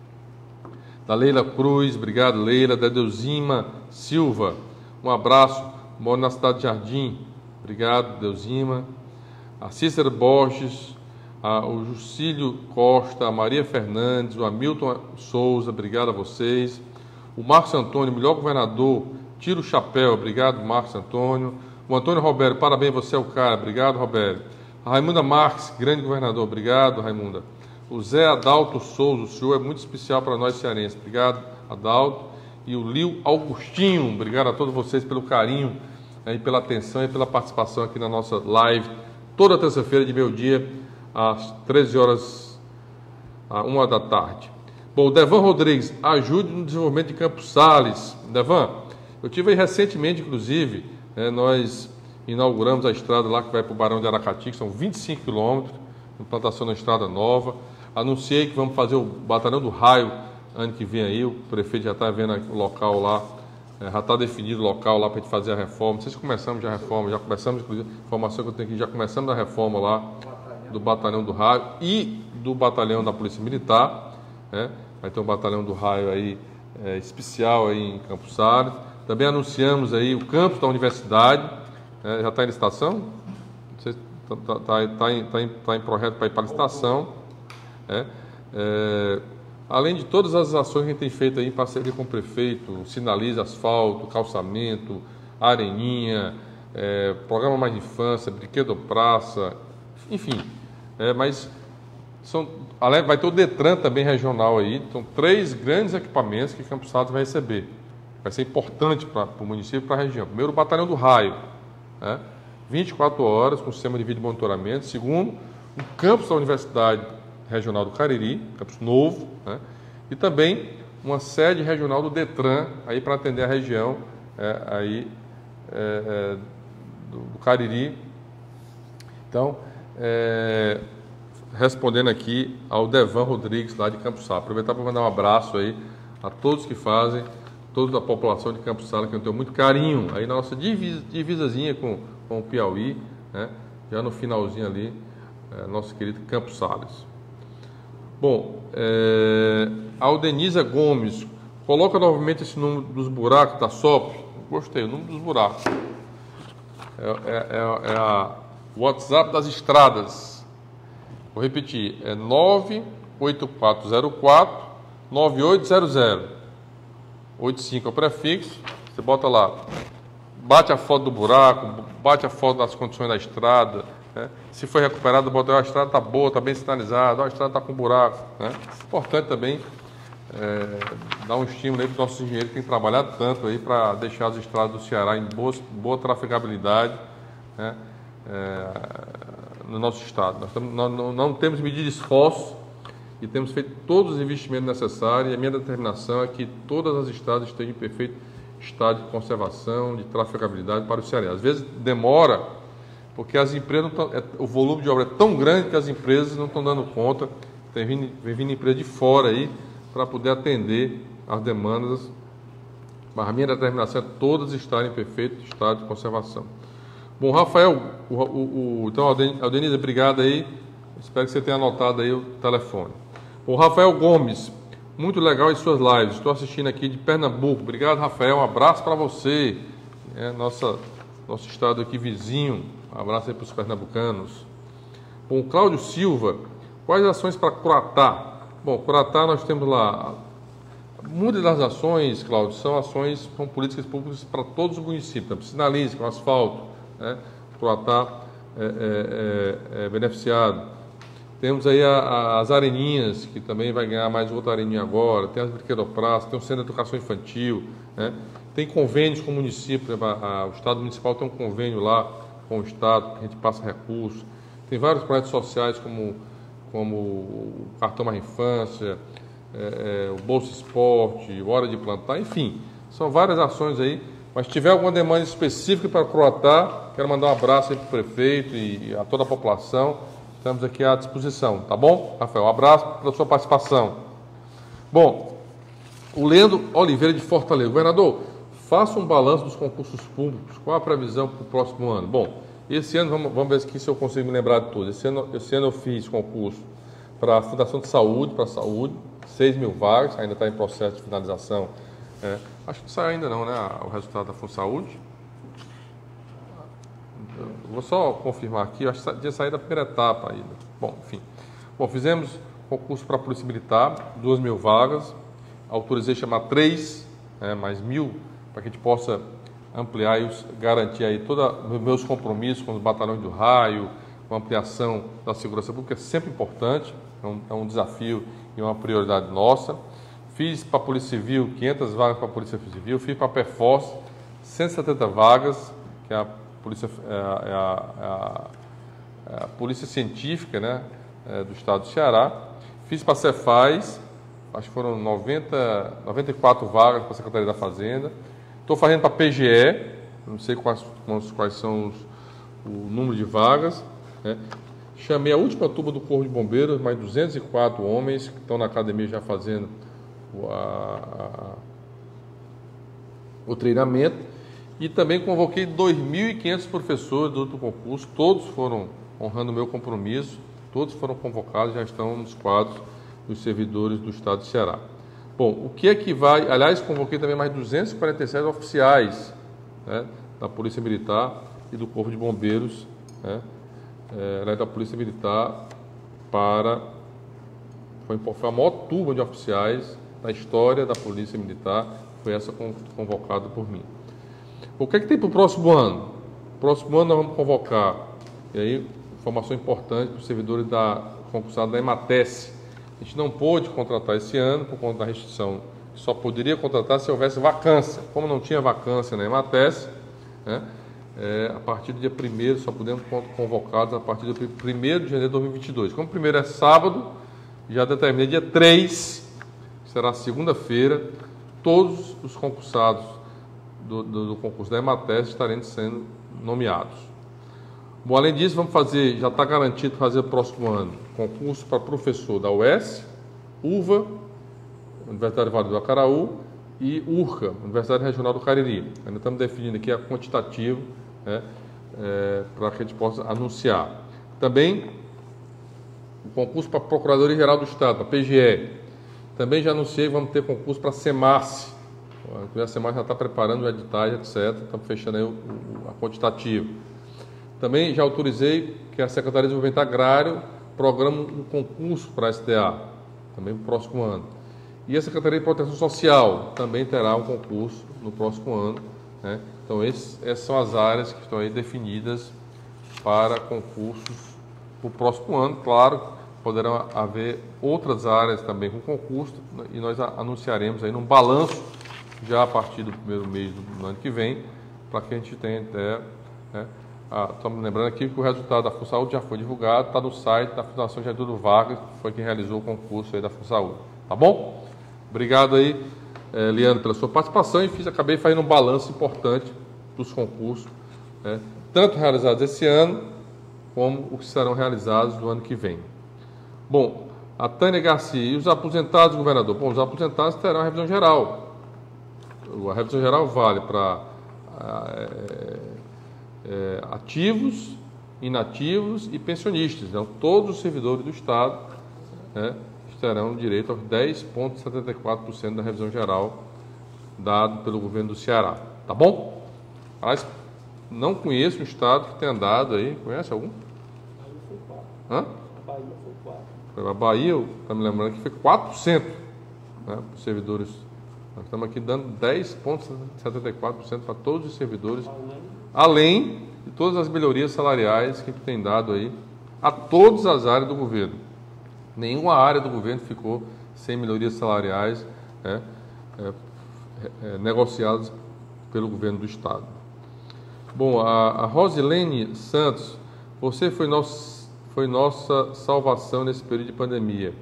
Da Leila Cruz, obrigado, Leila. Da Deusima Silva, um abraço, moro na cidade de Jardim, obrigado, Deusima. A Cícera Borges, a, o Jucílio Costa, a Maria Fernandes, o Hamilton Souza, obrigado a vocês. O Marcos Antônio, melhor governador, tira o chapéu, obrigado, Marcos Antônio. O Antônio Roberto, parabéns, você é o cara, obrigado, Roberto. A Raimunda Marques, grande governador, obrigado, Raimunda. O Zé Adalto Souza, o senhor é muito especial para nós cearenses, obrigado, Adalto. E o Lio Augustinho, obrigado a todos vocês pelo carinho, né, e pela atenção e pela participação aqui na nossa live, toda terça-feira de meio-dia, às treze horas, à uma da tarde. Bom, o Devan Rodrigues, ajude no desenvolvimento de Campos Sales. Devan, eu tive aí recentemente, inclusive, né, nós inauguramos a estrada lá que vai para o Barão de Aracati, que são vinte e cinco quilômetros, implantação da estrada nova. Anunciei que vamos fazer o Batalhão do Raio ano que vem aí, o prefeito já está vendo o local lá, é, já está definido o local lá para a gente fazer a reforma. Não sei se começamos já a reforma, já começamos, inclusive, a informação que eu tenho aqui, já começamos a reforma lá do Batalhão do Raio e do Batalhão da Polícia Militar. É, vai ter um batalhão do raio aí, é, especial aí em Campos Sales. Também anunciamos aí o campus da universidade, é, já está em licitação, não sei se está tá, tá em, tá em, tá em projeto para ir para a licitação. É, é, além de todas as ações que a gente tem feito aí em parceria com o prefeito, sinaliza asfalto, calçamento, areninha, é, programa Mais Infância, brinquedo praça, enfim, é, mas são, vai ter o Detran também regional aí, então três grandes equipamentos que Campos Sales vai receber. Vai ser importante para o município e para a região. Primeiro, o Batalhão do Raio, né? vinte e quatro horas com sistema de vídeo monitoramento. Segundo, o campus da Universidade Regional do Cariri, campus novo, né? E também uma sede regional do Detran aí para atender a região é, aí, é, é, do, do Cariri. Então, é, respondendo aqui ao Devan Rodrigues, lá de Campos Sales. Aproveitar para mandar um abraço aí a todos que fazem, toda a população de Campos Sales, que eu tenho muito carinho aí na nossa divisa, divisazinha com, com o Piauí, né? Já no finalzinho ali, é, nosso querido Campos Sales. Bom, é, a Aldenisa Gomes, coloca novamente esse número dos buracos da S O P. Gostei, o número dos buracos. É, é, é, é a WhatsApp das estradas. Vou repetir, é nove oito quatro zero quatro nove oito zero zero. oitenta e cinco é o prefixo, você bota lá, bate a foto do buraco, bate a foto das condições da estrada, né? Se foi recuperado, bota, a estrada está boa, está bem sinalizada, a estrada está com buraco, né? Importante também é, dar um estímulo aí para os nossos engenheiros que têm trabalhado tanto aí para deixar as estradas do Ceará em boa, boa trafegabilidade, né? É, no nosso estado. Nós, estamos, nós não, não temos medido esforço e temos feito todos os investimentos necessários, e a minha determinação é que todas as estradas estejam em perfeito estado de conservação, de trafegabilidade para o Ceará. Às vezes demora, porque as empresas não tão, é, o volume de obra é tão grande que as empresas não estão dando conta, tem vindo, vem vindo empresa de fora aí para poder atender as demandas, mas a minha determinação é todas estarem em perfeito estado de conservação. Bom, Rafael, o, o, o, então, Aldenise, obrigado aí. Espero que você tenha anotado aí o telefone. O Rafael Gomes, muito legal as suas lives. Estou assistindo aqui de Pernambuco. Obrigado, Rafael. Um abraço para você. É, nossa, nosso estado aqui vizinho. Um abraço aí para os pernambucanos. Bom, Cláudio Silva, quais ações para Curatá? Bom, Curatá nós temos lá. Muitas das ações, Cláudio, são ações, são políticas públicas para todos os municípios. Sinalize com asfalto. Né? Curatá é, é, é, é beneficiado. Temos aí a, a, as areninhas, que também vai ganhar mais outra areninha agora. Tem as brinquedopraças, tem o Centro de Educação Infantil, né? Tem convênios com o município, a, a, o Estado Municipal tem um convênio lá com o Estado, que a gente passa recursos. Tem vários projetos sociais, como, como o Cartão Mais Infância, é, é, o Bolsa Esporte, Hora de Plantar, enfim. São várias ações aí. Mas se tiver alguma demanda específica para Croatá, quero mandar um abraço aí para o prefeito e a toda a população. Estamos aqui à disposição, tá bom, Rafael? Um abraço pela sua participação. Bom, o Leandro Oliveira de Fortaleza. Governador, faça um balanço dos concursos públicos. Qual a previsão para o próximo ano? Bom, esse ano, vamos, vamos ver aqui se eu consigo me lembrar de tudo. Esse ano, esse ano eu fiz concurso para a Fundação de Saúde, para a Saúde, seis mil vagas, ainda está em processo de finalização. É, acho que não saiu ainda não, né, o resultado da Funsaúde. Vou só confirmar aqui, acho que tinha saído da primeira etapa ainda. Bom, enfim. Bom, fizemos concurso para a Polícia Militar, duas mil vagas. Autorizei chamar três, né, mais mil, para que a gente possa ampliar e garantir aí todos os meus compromissos com os batalhões do raio, com a ampliação da segurança pública, é sempre importante, é um, é um desafio e uma prioridade nossa. Fiz para a Polícia Civil, quinhentas vagas para a Polícia Civil. Fiz para a Perforce, cento e setenta vagas, que é a Polícia, é a, é a, é a, é a Polícia Científica, né, é, do Estado do Ceará. Fiz para a Cefaz, acho que foram noventa, noventa e quatro vagas para a Secretaria da Fazenda. Estou fazendo para a P G E, não sei quais, quais são os, o número de vagas, né. Chamei a última turma do Corpo de Bombeiros, mais duzentos e quatro homens que estão na academia já fazendo A, a, o treinamento, e também convoquei dois mil e quinhentos professores do outro concurso, todos foram honrando o meu compromisso, todos foram convocados, já estão nos quadros dos servidores do Estado do Ceará. Bom, o que é que vai... Aliás, convoquei também mais duzentos e quarenta e sete oficiais, né, da Polícia Militar e do Corpo de Bombeiros, né, é, da Polícia Militar para... Foi, foi a maior turma de oficiais da história da Polícia Militar, foi essa convocada por mim. O que é que tem para o próximo ano? Próximo ano nós vamos convocar, e aí, informação importante para os servidores da concursados da EMATES. A gente não pôde contratar esse ano por conta da restrição. Só poderia contratar se houvesse vacância. Como não tinha vacância na EMATES, né, é, a partir do dia primeiro, só podemos convocados a partir do primeiro de janeiro de dois mil e vinte e dois. Como o primeiro é sábado, já determinei dia três, será segunda-feira, todos os concursados do, do, do concurso da EMATES estarem sendo nomeados. Bom, além disso, vamos fazer, já está garantido fazer o próximo ano, concurso para professor da U E S, U V A, Universidade Vale do Acaraú, e U R C A, Universidade Regional do Cariri. Ainda estamos definindo aqui a quantitativo, né, é, para que a gente possa anunciar. Também o concurso para Procuradoria-Geral do Estado, para a P G E. Também já anunciei, vamos ter concurso para a SEMAS. A SEMAS já está preparando o editais, etcétera. Estamos fechando aí o, o a quantitativo. Também já autorizei que a Secretaria de Desenvolvimento Agrário programe um concurso para a S D A, também no próximo ano. E a Secretaria de Proteção Social também terá um concurso no próximo ano, né? Então, esses, essas são as áreas que estão aí definidas para concursos para o próximo ano. Claro, poderão haver outras áreas também com concurso, e nós anunciaremos aí num balanço já a partir do primeiro mês do ano que vem, para que a gente tenha até, né, ah, estamos lembrando aqui que o resultado da Funsaúde já foi divulgado, está no site da Fundação Getúlio Vargas, que foi quem realizou o concurso aí da Funsaúde. Tá bom? Obrigado aí, eh, Leandro, pela sua participação, e fiz, acabei fazendo um balanço importante dos concursos, né, tanto realizados esse ano, como os que serão realizados no ano que vem. Bom, a Tânia Garcia, e os aposentados, governador? Bom, os aposentados terão a revisão geral. A revisão geral vale para é, é, ativos, inativos e pensionistas. Então, todos os servidores do Estado, né, terão direito aos dez vírgula setenta e quatro por cento da revisão geral dado pelo governo do Ceará. Tá bom? Mas não conheço um Estado que tenha dado aí. Conhece algum? Hã? Bahia foi quatro. A Bahia, está me lembrando que foi quatro por cento, né, para os servidores. Nós estamos aqui dando dez vírgula setenta e quatro por cento para todos os servidores, além de todas as melhorias salariais que tem dado aí a todas as áreas do governo. Nenhuma área do governo ficou sem melhorias salariais é, é, é, negociadas pelo governo do Estado. Bom, a, a Rosilene Santos, você foi, nosso, foi nossa salvação nesse período de pandemia.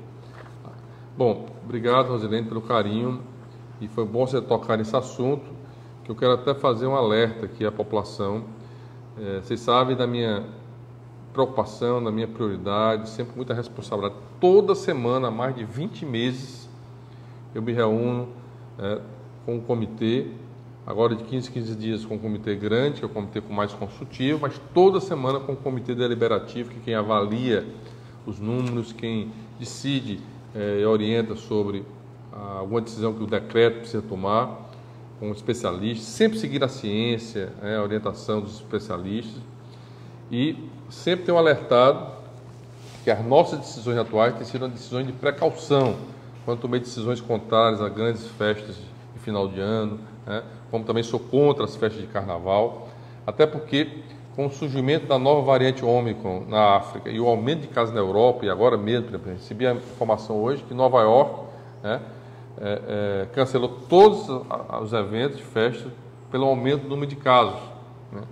Bom, obrigado, Rosilene, pelo carinho, e foi bom você tocar nesse assunto, que eu quero até fazer um alerta aqui à população. É, vocês sabem da minha preocupação, da minha prioridade, sempre muita responsabilidade. Toda semana, há mais de vinte meses, eu me reúno é, com o comitê, agora de quinze em quinze dias com um comitê grande, que é o comitê com mais consultivo, mas toda semana com o comitê deliberativo, que é quem avalia os números, quem decide é, e orienta sobre ah, alguma decisão que o decreto precisa tomar, com especialistas, sempre seguir a ciência, é, a orientação dos especialistas, e sempre tenho alertado que as nossas decisões atuais têm sido decisões de precaução, quando tomei decisões contrárias a grandes festas de final de ano, né? Como também sou contra as festas de carnaval, até porque com o surgimento da nova variante Ômicron na África e o aumento de casos na Europa, e agora mesmo, por exemplo, recebi a informação hoje que Nova York né, é, é, cancelou todos os eventos de festa pelo aumento do número de casos. Né?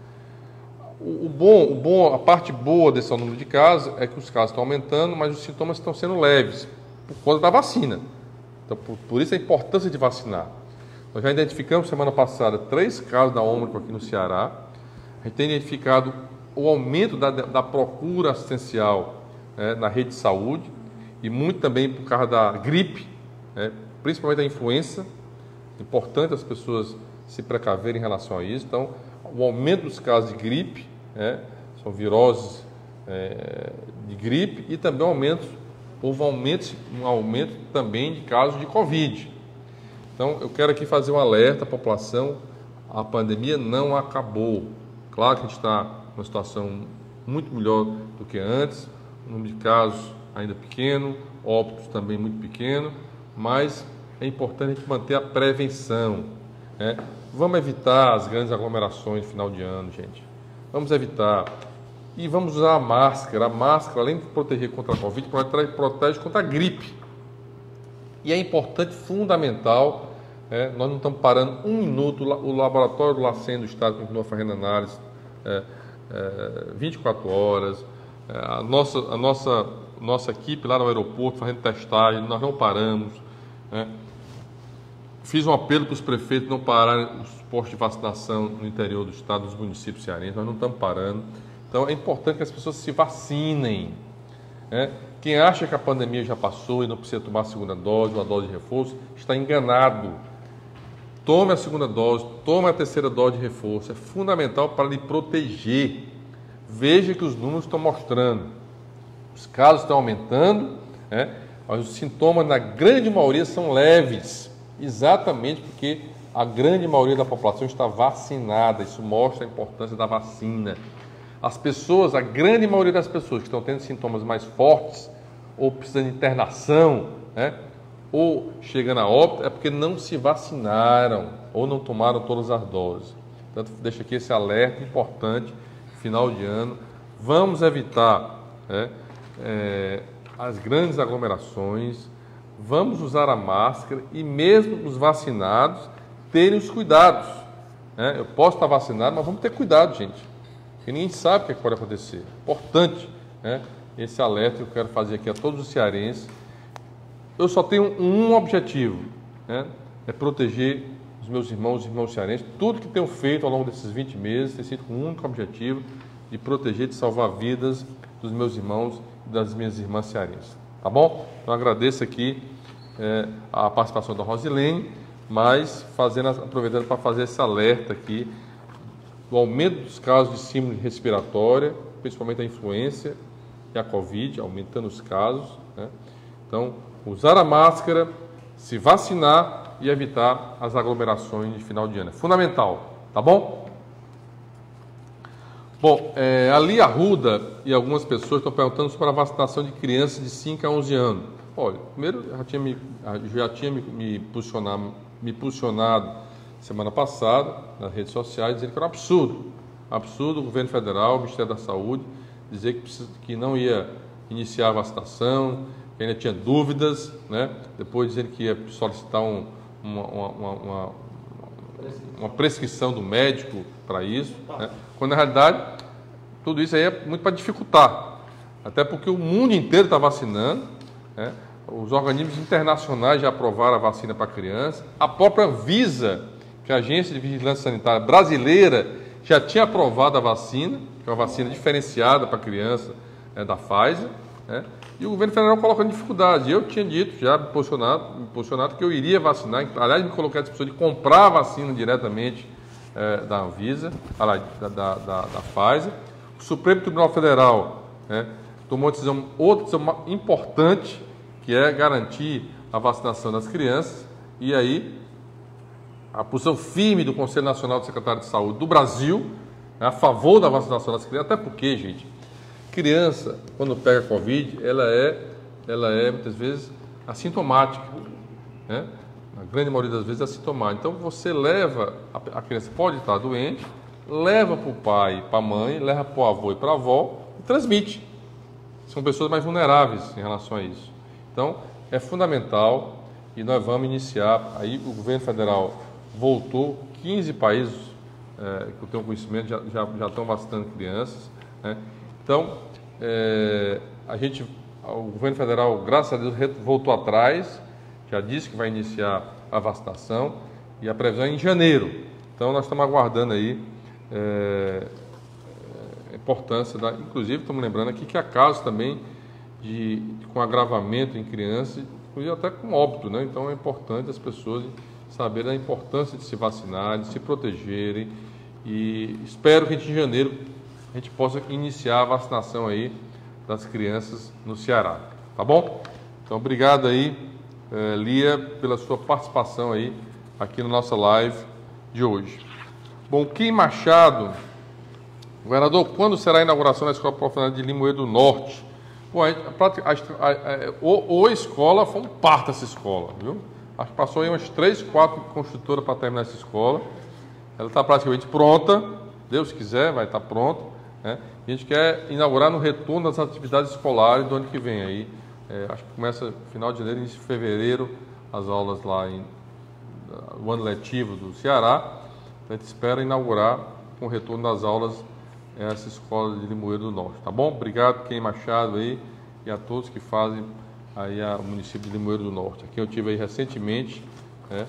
O, o bom, o bom, a parte boa desse número de casos é que os casos estão aumentando, mas os sintomas estão sendo leves, por conta da vacina. Então, por, por isso a importância de vacinar. Nós já identificamos semana passada três casos da Ômicron aqui no Ceará. A gente tem identificado o aumento da, da procura assistencial né, na rede de saúde e muito também por causa da gripe, né, principalmente da influenza. É importante as pessoas se precaverem em relação a isso. Então, o aumento dos casos de gripe, né, são viroses é, de gripe e também aumento, houve um aumento, um aumento também de casos de Covid. Então, eu quero aqui fazer um alerta à população, a pandemia não acabou. Claro que a gente está numa situação muito melhor do que antes, o número de casos ainda pequeno, óbitos também muito pequeno, mas é importante a gente manter a prevenção. Né? Vamos evitar as grandes aglomerações de final de ano, gente. Vamos evitar. E vamos usar a máscara. A máscara, além de proteger contra a Covid, protege contra a gripe. E é importante, fundamental, é, nós não estamos parando um minuto, o laboratório do LACEN do Estado continua fazendo análise é, é, vinte e quatro horas, é, a, nossa, a nossa, nossa equipe lá no aeroporto fazendo testagem, nós não paramos. É. Fiz um apelo para os prefeitos não pararem os postos de vacinação no interior do Estado, dos municípios cearenses, nós não estamos parando. Então é importante que as pessoas se vacinem. É. Quem acha que a pandemia já passou e não precisa tomar a segunda dose, uma dose de reforço, está enganado. Tome a segunda dose, tome a terceira dose de reforço. É fundamental para lhe proteger. Veja que os números estão mostrando. Os casos estão aumentando, né? Mas os sintomas, na grande maioria, são leves. Exatamente porque a grande maioria da população está vacinada. Isso mostra a importância da vacina. As pessoas, a grande maioria das pessoas que estão tendo sintomas mais fortes, ou precisando de internação, né, ou chegando a óbito, é porque não se vacinaram, ou não tomaram todas as doses. Portanto, deixa aqui esse alerta importante, final de ano. Vamos evitar né, é, as grandes aglomerações, vamos usar a máscara e mesmo os vacinados terem os cuidados. Né? Eu posso estar vacinado, mas vamos ter cuidado, gente. Porque ninguém sabe o que pode acontecer. Importante, né? Esse alerta que eu quero fazer aqui a todos os cearenses. Eu só tenho um objetivo, né? É proteger os meus irmãos e irmãos cearenses. Tudo que tenho feito ao longo desses vinte meses tem sido com um único objetivo de proteger, de salvar vidas dos meus irmãos e das minhas irmãs cearenses. Tá bom? Então agradeço aqui é, a participação da Rosilene, mas fazendo, aproveitando para fazer esse alerta aqui do aumento dos casos de síndrome respiratória, principalmente a influenza e a Covid, aumentando os casos. Né? Então, usar a máscara, se vacinar e evitar as aglomerações de final de ano. É fundamental, tá bom? Bom, é, a Lia Arruda e algumas pessoas estão perguntando sobre a vacinação de crianças de cinco a onze anos. Olha, primeiro, já tinha me, já tinha me, me, posicionado, me posicionado semana passada, nas redes sociais, dizendo que era um absurdo. Absurdo o governo federal, o Ministério da Saúde, dizer que, precisa, que não ia iniciar a vacinação, que ainda tinha dúvidas, né? Depois dizendo que ia solicitar um, uma, uma, uma, uma, uma prescrição do médico para isso, né? Quando na realidade tudo isso aí é muito para dificultar, até porque o mundo inteiro está vacinando, né? Os organismos internacionais já aprovaram a vacina para criança, a própria Anvisa, que é a Agência de Vigilância Sanitária Brasileira, já tinha aprovado a vacina, que é uma vacina diferenciada para criança, né, da Pfizer, né? E o governo federal colocando dificuldade. Eu tinha dito, já me posicionado, me posicionado que eu iria vacinar, aliás, me coloquei à disposição de comprar a vacina diretamente é, da Anvisa, aliás, da, da, da, da Pfizer. O Supremo Tribunal Federal, né, tomou uma decisão, outra decisão importante, que é garantir a vacinação das crianças, e aí a posição firme do Conselho Nacional de Secretários de Saúde do Brasil, né, a favor da vacinação das crianças, até porque, gente, criança, quando pega Covid, ela é, ela é muitas vezes assintomática, né? Na grande maioria das vezes é assintomática. Então você leva, a criança pode estar doente, leva para o pai, para a mãe, leva para o avô e para a avó e transmite. São pessoas mais vulneráveis em relação a isso. Então é fundamental e nós vamos iniciar, aí o governo federal voltou, quinze países é, que eu tenho conhecimento já, já, já estão vacinando crianças, né? Então, é, a gente, o governo federal, graças a Deus, voltou atrás, já disse que vai iniciar a vacinação e a previsão é em janeiro. Então, nós estamos aguardando aí é, a importância, da, inclusive, estamos lembrando aqui que há casos também de, com agravamento em crianças, inclusive até com óbito, né? Então, é importante as pessoas saberem a importância de se vacinar, de se protegerem e espero que em janeiro a gente possa iniciar a vacinação aí das crianças no Ceará, tá bom? Então, obrigado aí, eh, Lia, pela sua participação aí aqui na nossa live de hoje. Bom, Kim Machado, governador, quando será a inauguração da Escola Profissional de Limoeiro do Norte? Bom, a, a, a, a, ou a escola foi um parto essa escola, viu? Acho que passou aí umas três, quatro construtoras para terminar essa escola. Ela está praticamente pronta, Deus quiser, vai estar pronta. Né? A gente quer inaugurar no retorno das atividades escolares do ano que vem. Aí, é, acho que começa final de janeiro, início de fevereiro, as aulas lá, em, o ano letivo do Ceará. Então, a gente espera inaugurar com o retorno das aulas essa escola de Limoeiro do Norte. Tá bom? Obrigado, Ken Machado aí, e a todos que fazem aí a, o município de Limoeiro do Norte. Aqui eu tive aí recentemente, né?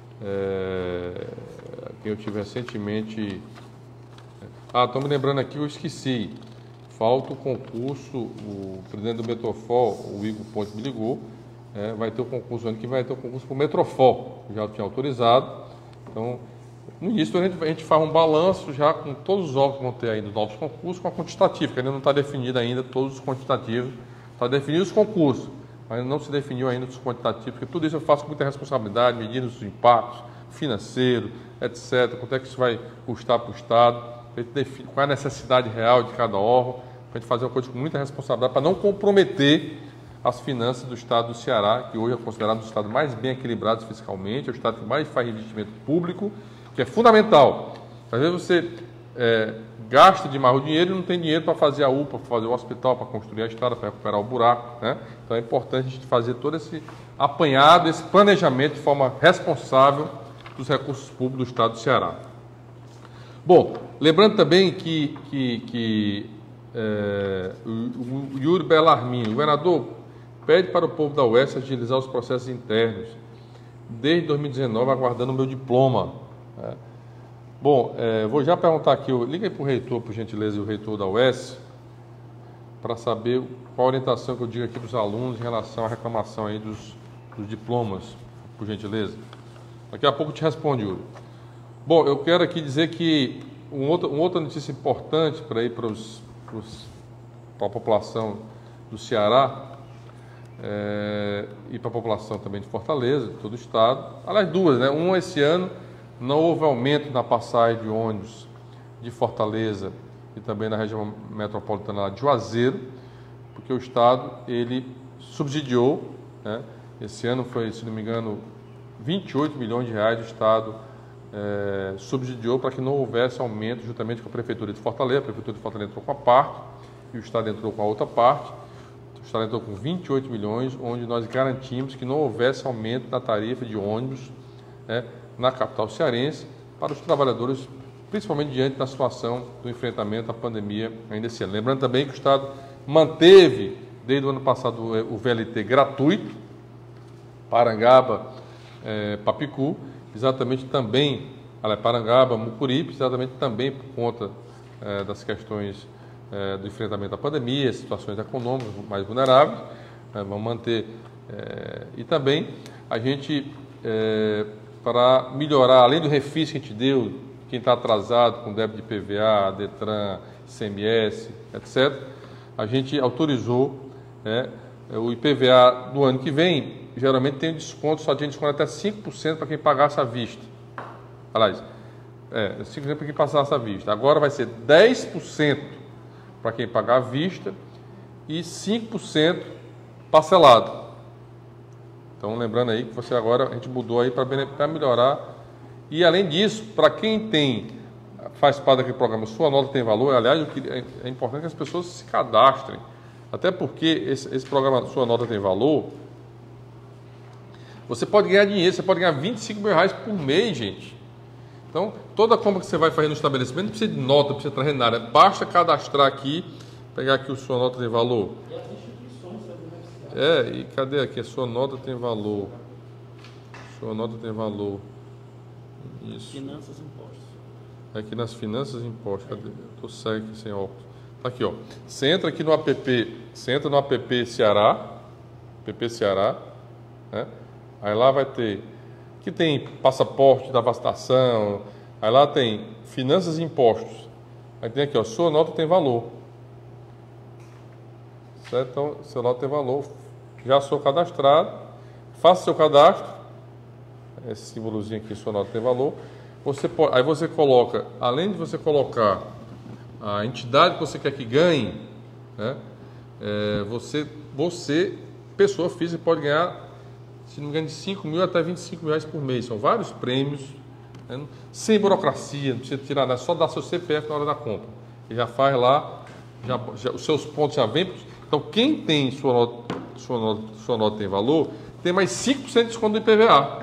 É, aqui eu tive recentemente... Ah, estão me lembrando aqui, eu esqueci. Falta o concurso, o presidente do Metrofol, o Igor Ponte, me ligou. É, vai ter o concurso, ano que vai ter o concurso para o Metrofol, já tinha autorizado. Então, no início a gente, a gente faz um balanço já com todos os órgãos que vão ter ainda novos concursos, com a quantitativa, que ainda não está definido ainda todos os quantitativos. Está definido os concursos, mas não se definiu ainda os quantitativos, porque tudo isso eu faço com muita responsabilidade, medindo os impactos financeiros, etcétera. Quanto é que isso vai custar para o Estado? Qual é a necessidade real de cada órgão, para a gente fazer uma coisa com muita responsabilidade, para não comprometer as finanças do Estado do Ceará, que hoje é considerado um dos estados mais bem equilibrados fiscalmente, é o Estado que mais faz investimento público, que é fundamental. Às vezes você é, gasta demais o dinheiro e não tem dinheiro para fazer a U P A, para fazer o hospital, para construir a estrada, para recuperar o buraco, né? Então é importante a gente fazer todo esse apanhado, esse planejamento de forma responsável dos recursos públicos do Estado do Ceará. Bom, lembrando também que, que, que é, o, o Yuri Bellarmino, governador, pede para o povo da U E S agilizar os processos internos, desde dois mil e dezenove, aguardando o meu diploma. É. Bom, é, vou já perguntar aqui, liga aí para o reitor, por gentileza, e o reitor da U E S, para saber qual a orientação que eu digo aqui para os alunos em relação à reclamação aí dos, dos diplomas, por gentileza. Daqui a pouco eu te respondo, Yuri. Bom, eu quero aqui dizer que um outro, uma outra notícia importante para ir para, os, para, os, para a população do Ceará é, e para a população também de Fortaleza, de todo o estado. Aliás, duas, né? Uma, esse ano não houve aumento na passagem de ônibus de Fortaleza e também na região metropolitana de Juazeiro, porque o estado ele subsidiou, né? Esse ano foi, se não me engano, vinte e oito milhões de reais do estado É, subsidiou para que não houvesse aumento juntamente com a Prefeitura de Fortaleza. A Prefeitura de Fortaleza entrou com a parte e o Estado entrou com a outra parte. o Estado entrou com vinte e oito milhões, onde nós garantimos que não houvesse aumento da tarifa de ônibus, né, na capital cearense para os trabalhadores, principalmente diante da situação do enfrentamento à pandemia ainda esse ano. Lembrando também que o Estado manteve, desde o ano passado, o V L T gratuito, Parangaba, eh, Papicu, exatamente também, Parangaba, Mucuripe, exatamente também por conta eh, das questões eh, do enfrentamento à pandemia, situações econômicas mais vulneráveis, eh, vamos manter, eh, e também a gente, eh, para melhorar, além do refis que a gente deu, quem está atrasado com débito de P V A, Detran, I C M S, etcétera, a gente autorizou, né, o I P V A do ano que vem, geralmente tem um desconto, só tinha desconto até cinco por cento para quem pagasse à vista. Aliás, é, cinco por cento para quem passasse à vista. Agora vai ser dez por cento para quem pagar à vista e cinco por cento parcelado. Então, lembrando aí que você agora, a gente mudou aí para melhorar. E, além disso, para quem tem, faz parte daquele programa Sua Nota Tem Valor, aliás, eu queria, é importante que as pessoas se cadastrem. Até porque esse, esse programa Sua Nota Tem Valor, você pode ganhar dinheiro, você pode ganhar vinte e cinco mil reais por mês, gente. Então, toda compra que você vai fazer no estabelecimento não precisa de nota, não precisa trazer nada. Basta cadastrar aqui, pegar aqui o Sua Nota Tem Valor. E as instituições também beneficiadas. É, e cadê aqui? A Sua Nota Tem Valor. Sua Nota Tem Valor. Isso. Finanças e impostos. Aqui nas finanças e impostos. Cadê? Estou cego aqui sem óculos. Tá aqui, ó. Você entra aqui no app, você entra no app Ceará, app Ceará, né? Aí lá vai ter, que tem passaporte da vacinação, aí lá tem finanças e impostos. Aí tem aqui, ó, Sua Nota Tem Valor. Certo? Então, seu nota tem valor. Já sou cadastrado, faça seu cadastro. Esse símbolozinho aqui, Sua Nota Tem Valor. Você pode, aí você coloca, além de você colocar a entidade que você quer que ganhe, né, é, você, você, pessoa física, pode ganhar, se não me engano, de cinco mil até vinte e cinco mil reais por mês. São vários prêmios, né, sem burocracia, não precisa tirar nada, só dar seu C P F na hora da compra. E já faz lá, já, já, os seus pontos já vêm. Então, quem tem sua nota, sua nota, sua nota tem valor, tem mais cinco por cento de desconto do I P V A.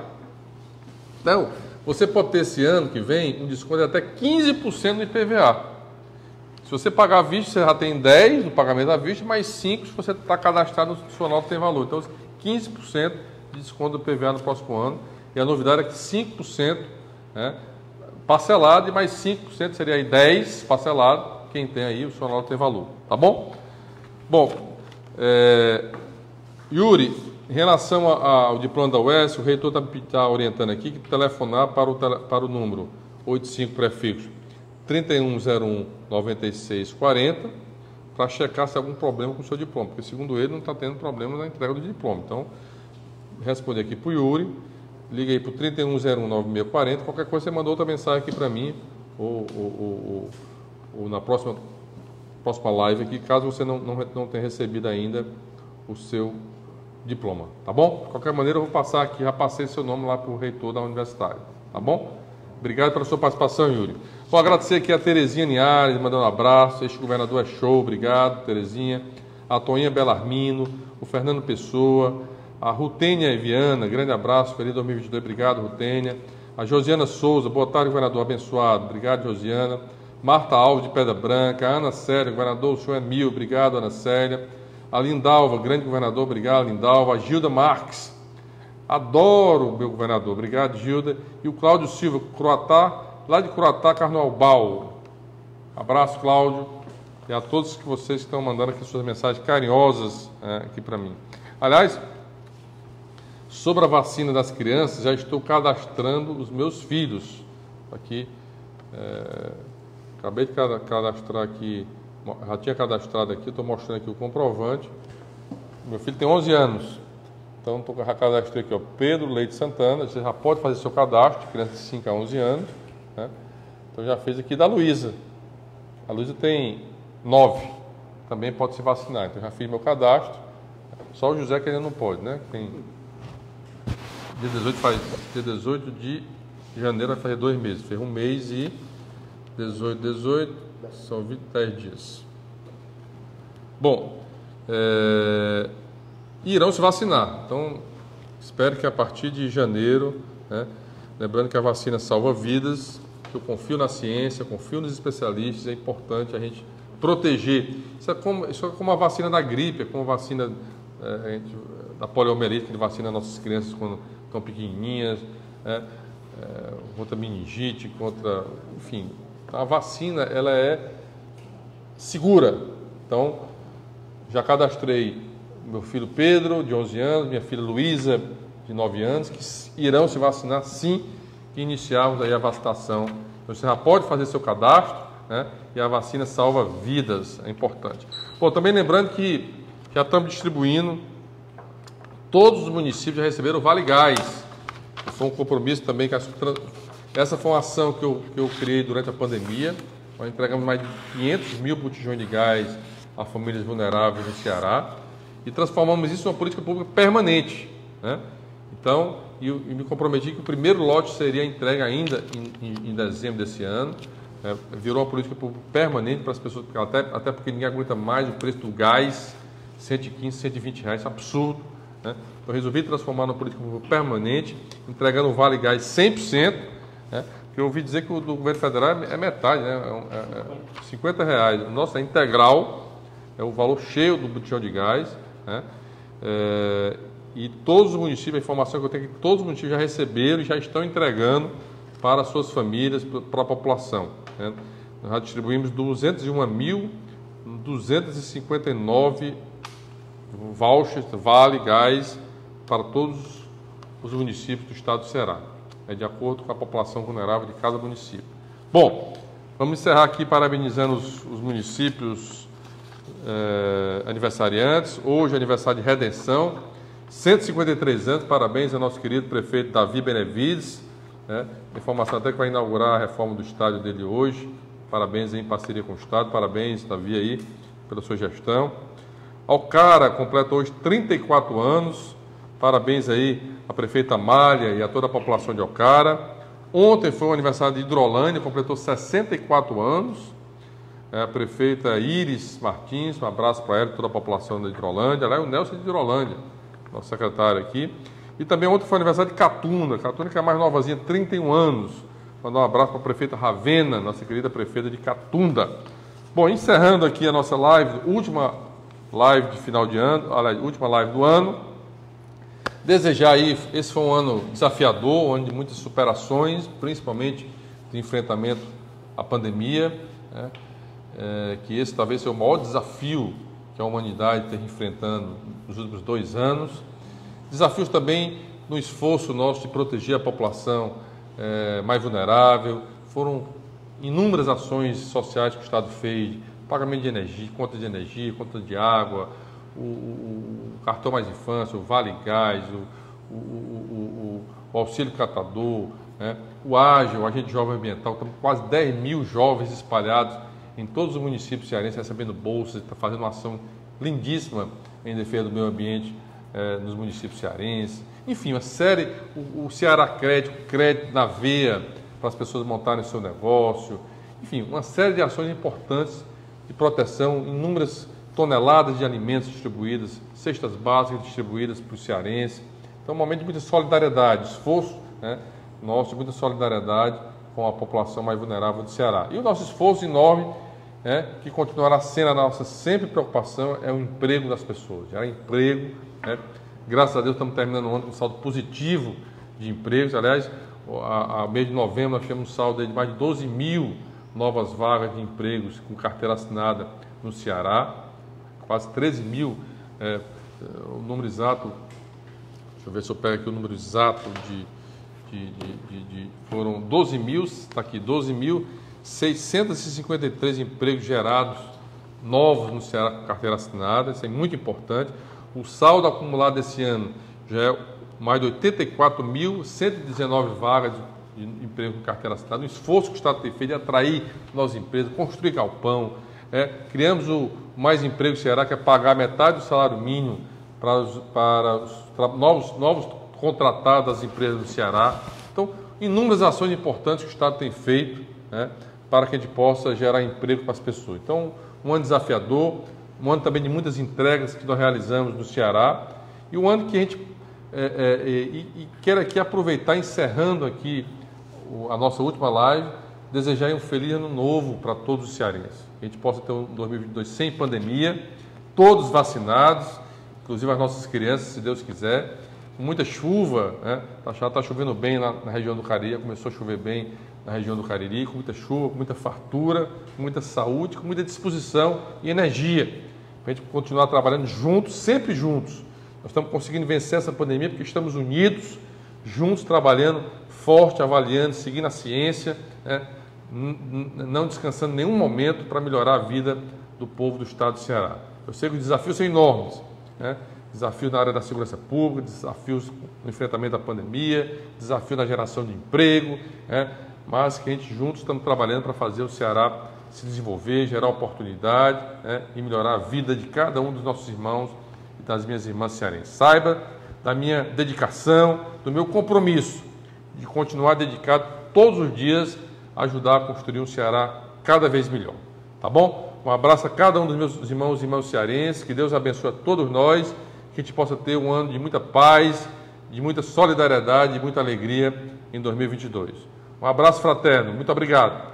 Então, você pode ter esse ano que vem um desconto de até quinze por cento do I P V A. Se você pagar à vista, você já tem dez por cento do pagamento à vista, mais cinco por cento se você está cadastrado, sua nota tem valor. Então, quinze por cento de desconto do I P V A no próximo ano. E a novidade é que cinco por cento, né, parcelado, e mais cinco por cento seria aí dez por cento parcelado. Quem tem aí, o sua nota tem valor. Tá bom? Bom, é, Yuri, em relação ao diploma da U E S, o reitor está tá orientando aqui que telefonar para o, tele, para o número oitenta e cinco prefixo trinta e um zero um, noventa e seis quarenta para checar se há algum problema com o seu diploma, porque segundo ele não está tendo problema na entrega do diploma. Então, responde aqui para o Yuri, liga aí para o trinta e um zero um, nove seis quatro zero, qualquer coisa você manda outra mensagem aqui para mim, ou, ou, ou, ou na próxima, próxima live aqui, caso você não, não, não tenha recebido ainda o seu diploma, tá bom? De qualquer maneira, eu vou passar aqui, já passei seu nome lá para o reitor da universidade, tá bom? Obrigado pela sua participação, Yuri. Vou agradecer aqui a Terezinha Niares, mandando um abraço. Este governador é show, obrigado, Terezinha. A Toinha Belarmino, o Fernando Pessoa, a Rutênia Viana, grande abraço, feliz dois mil e vinte e dois, obrigado, Rutênia. A Josiana Souza, boa tarde, governador, abençoado, obrigado, Josiana. Marta Alves de Pedra Branca, a Ana Célia, governador, o senhor é mil, obrigado, Ana Célia. A Lindalva, grande governador, obrigado, Lindalva. A Gilda Marques, adoro meu governador, obrigado, Gilda. E o Cláudio Silva, Croatá, lá de Croatá, Carnaubal. Abraço, Cláudio. E a todos que vocês que estão mandando aqui suas mensagens carinhosas é, aqui para mim. Aliás, sobre a vacina das crianças, já estou cadastrando os meus filhos. Aqui, é, acabei de cadastrar aqui, já tinha cadastrado aqui, estou mostrando aqui o comprovante. Meu filho tem onze anos. Então, estou cadastrando aqui, ó, Pedro Leite Santana. Você já pode fazer seu cadastro, criança de cinco a onze anos. Né? Então, já fez aqui da Luísa. A Luísa tem nove. Também pode se vacinar. Então, já fiz meu cadastro. Só o José que ainda não pode, né? Tem... Dia dezoito, faz... Dia dezoito de janeiro vai fazer dois meses. Fez um mês e dezoito, dezoito, são vinte, dez dias. Bom, é, irão se vacinar. Então, espero que a partir de janeiro, né, lembrando que a vacina salva vidas, que eu confio na ciência, confio nos especialistas, é importante a gente proteger. Isso é como, isso é como a vacina da gripe, é como a vacina é, a gente, da poliomielite, que a gente vacina nossas crianças quando estão pequenininhas, é, é, contra meningite, contra... Enfim, a vacina, ela é segura. Então, já cadastrei meu filho Pedro, de onze anos, minha filha Luísa, de nove anos, que irão se vacinar sim que iniciarmos aí a vacinação. Então, você já pode fazer seu cadastro, né? E a vacina salva vidas, é importante. Bom, também lembrando que já estamos distribuindo, todos os municípios já receberam o Vale Gás, que foi um compromisso também, que a, essa foi uma ação que eu, que eu criei durante a pandemia. Nós entregamos mais de quinhentos mil botijões de gás a famílias vulneráveis no Ceará e transformamos isso em uma política pública permanente, né? Então, eu, eu me comprometi que o primeiro lote seria entregue ainda em, em, em dezembro desse ano. É, virou uma política pública permanente para as pessoas, até, até porque ninguém aguenta mais o preço do gás, cento e quinze, cento e vinte reais, isso é absurdo, né? Então, resolvi transformar numa política pública permanente, entregando o Vale Gás cem por cento, né? Porque eu ouvi dizer que o do governo federal é metade, né? É, é, é cinquenta reais. O nosso é integral, é o valor cheio do botijão de gás, né? É, e todos os municípios, a informação que eu tenho é que todos os municípios já receberam e já estão entregando para as suas famílias, para a população, né? Nós já distribuímos duzentos e um mil duzentos e cinquenta e nove vouchers, Vale Gás, para todos os municípios do estado do Ceará, é de acordo com a população vulnerável de cada município. Bom, vamos encerrar aqui parabenizando os, os municípios eh, aniversariantes. Hoje é aniversário de Redenção, cento e cinquenta e três anos, parabéns ao nosso querido prefeito Davi Benevides, né? Informação até que vai inaugurar a reforma do estádio dele hoje. Parabéns aí, em parceria com o Estado, parabéns, Davi, aí, pela sua gestão. Alcara completa hoje trinta e quatro anos, parabéns aí à prefeita Amália e a toda a população de Alcara. Ontem foi o aniversário de Hidrolândia, completou sessenta e quatro anos, é, a prefeita Iris Martins, um abraço para ela e toda a população da Hidrolândia. Lá é o Nelson de Hidrolândia, nosso secretário aqui. E também ontem foi o aniversário de Catunda, Catunda que é a mais novazinha, trinta e um anos. Mandar um abraço para a prefeita Ravena, nossa querida prefeita de Catunda. Bom, encerrando aqui a nossa live, última live de final de ano, aliás, última live do ano. Desejar aí, esse foi um ano desafiador, um ano de muitas superações, principalmente de enfrentamento à pandemia, né? É, que esse talvez seja o maior desafio que a humanidade está enfrentando nos últimos dois anos. Desafios também no esforço nosso de proteger a população é, mais vulnerável. Foram inúmeras ações sociais que o Estado fez, pagamento de energia, conta de energia, conta de água, o, o, o cartão mais infância, o Vale Gás, o, o, o, o auxílio catador, né? O Ágil, o agente jovem ambiental. Estamos com quase dez mil jovens espalhados em todos os municípios cearenses, recebendo bolsas, está fazendo uma ação lindíssima em defesa do meio ambiente eh, nos municípios cearenses. Enfim, uma série, o, o Ceará Crédito, crédito na veia para as pessoas montarem o seu negócio. Enfim, uma série de ações importantes de proteção, inúmeras toneladas de alimentos distribuídas, cestas básicas distribuídas para os cearenses. Então, um momento de muita solidariedade, esforço, né, nosso, de muita solidariedade com a população mais vulnerável do Ceará. E o nosso esforço enorme, né, que continuará sendo a nossa sempre preocupação, é o emprego das pessoas, gerar emprego, né? Graças a Deus estamos terminando o ano com um saldo positivo de empregos. Aliás, a, a mês de novembro nós tivemos um saldo de mais de doze mil novas vagas de empregos com carteira assinada no Ceará, quase treze mil, é, o número exato, deixa eu ver se eu pego aqui o número exato de, de, de, de, de foram doze mil, está aqui, doze mil seiscentos e cinquenta e três empregos gerados novos no Ceará com carteira assinada, isso é muito importante. O saldo acumulado desse ano já é mais de oitenta e quatro mil cento e dezenove vagas de emprego com carteira assinada. Um esforço que o Estado tem feito de atrair novas empresas, construir galpão. É, criamos o Mais Emprego Ceará, que é pagar metade do salário mínimo para os, para os novos, novos contratados das empresas do Ceará. Então, inúmeras ações importantes que o Estado tem feito, né, para que a gente possa gerar emprego para as pessoas. Então, um ano desafiador, um ano também de muitas entregas que nós realizamos no Ceará, e um ano que a gente é, é, e, e quero aqui aproveitar, encerrando aqui a nossa última live, desejar um feliz ano novo para todos os cearenses. Que a gente possa ter um dois mil e vinte e dois sem pandemia, todos vacinados, inclusive as nossas crianças, se Deus quiser, com muita chuva, né? Já está chovendo bem na, na região do Cariri, começou a chover bem na região do Cariri, com muita chuva, com muita fartura, com muita saúde, com muita disposição e energia, para a gente continuar trabalhando juntos, sempre juntos. Nós estamos conseguindo vencer essa pandemia porque estamos unidos, juntos, trabalhando forte, avaliando, seguindo a ciência, né? Não descansando em nenhum momento para melhorar a vida do povo do estado do Ceará. Eu sei que os desafios são enormes, né? Desafios na área da segurança pública, desafios no enfrentamento da pandemia, desafio na geração de emprego, né? Mas que a gente juntos estamos trabalhando para fazer o Ceará se desenvolver, gerar oportunidade, né? E melhorar a vida de cada um dos nossos irmãos e das minhas irmãs cearenses. Saiba da minha dedicação, do meu compromisso de continuar dedicado todos os dias a ajudar a construir um Ceará cada vez melhor. Tá bom? Um abraço a cada um dos meus irmãos e irmãs cearenses, que Deus abençoe a todos nós, que a gente possa ter um ano de muita paz, de muita solidariedade e muita alegria em dois mil e vinte e dois. Um abraço fraterno, muito obrigado.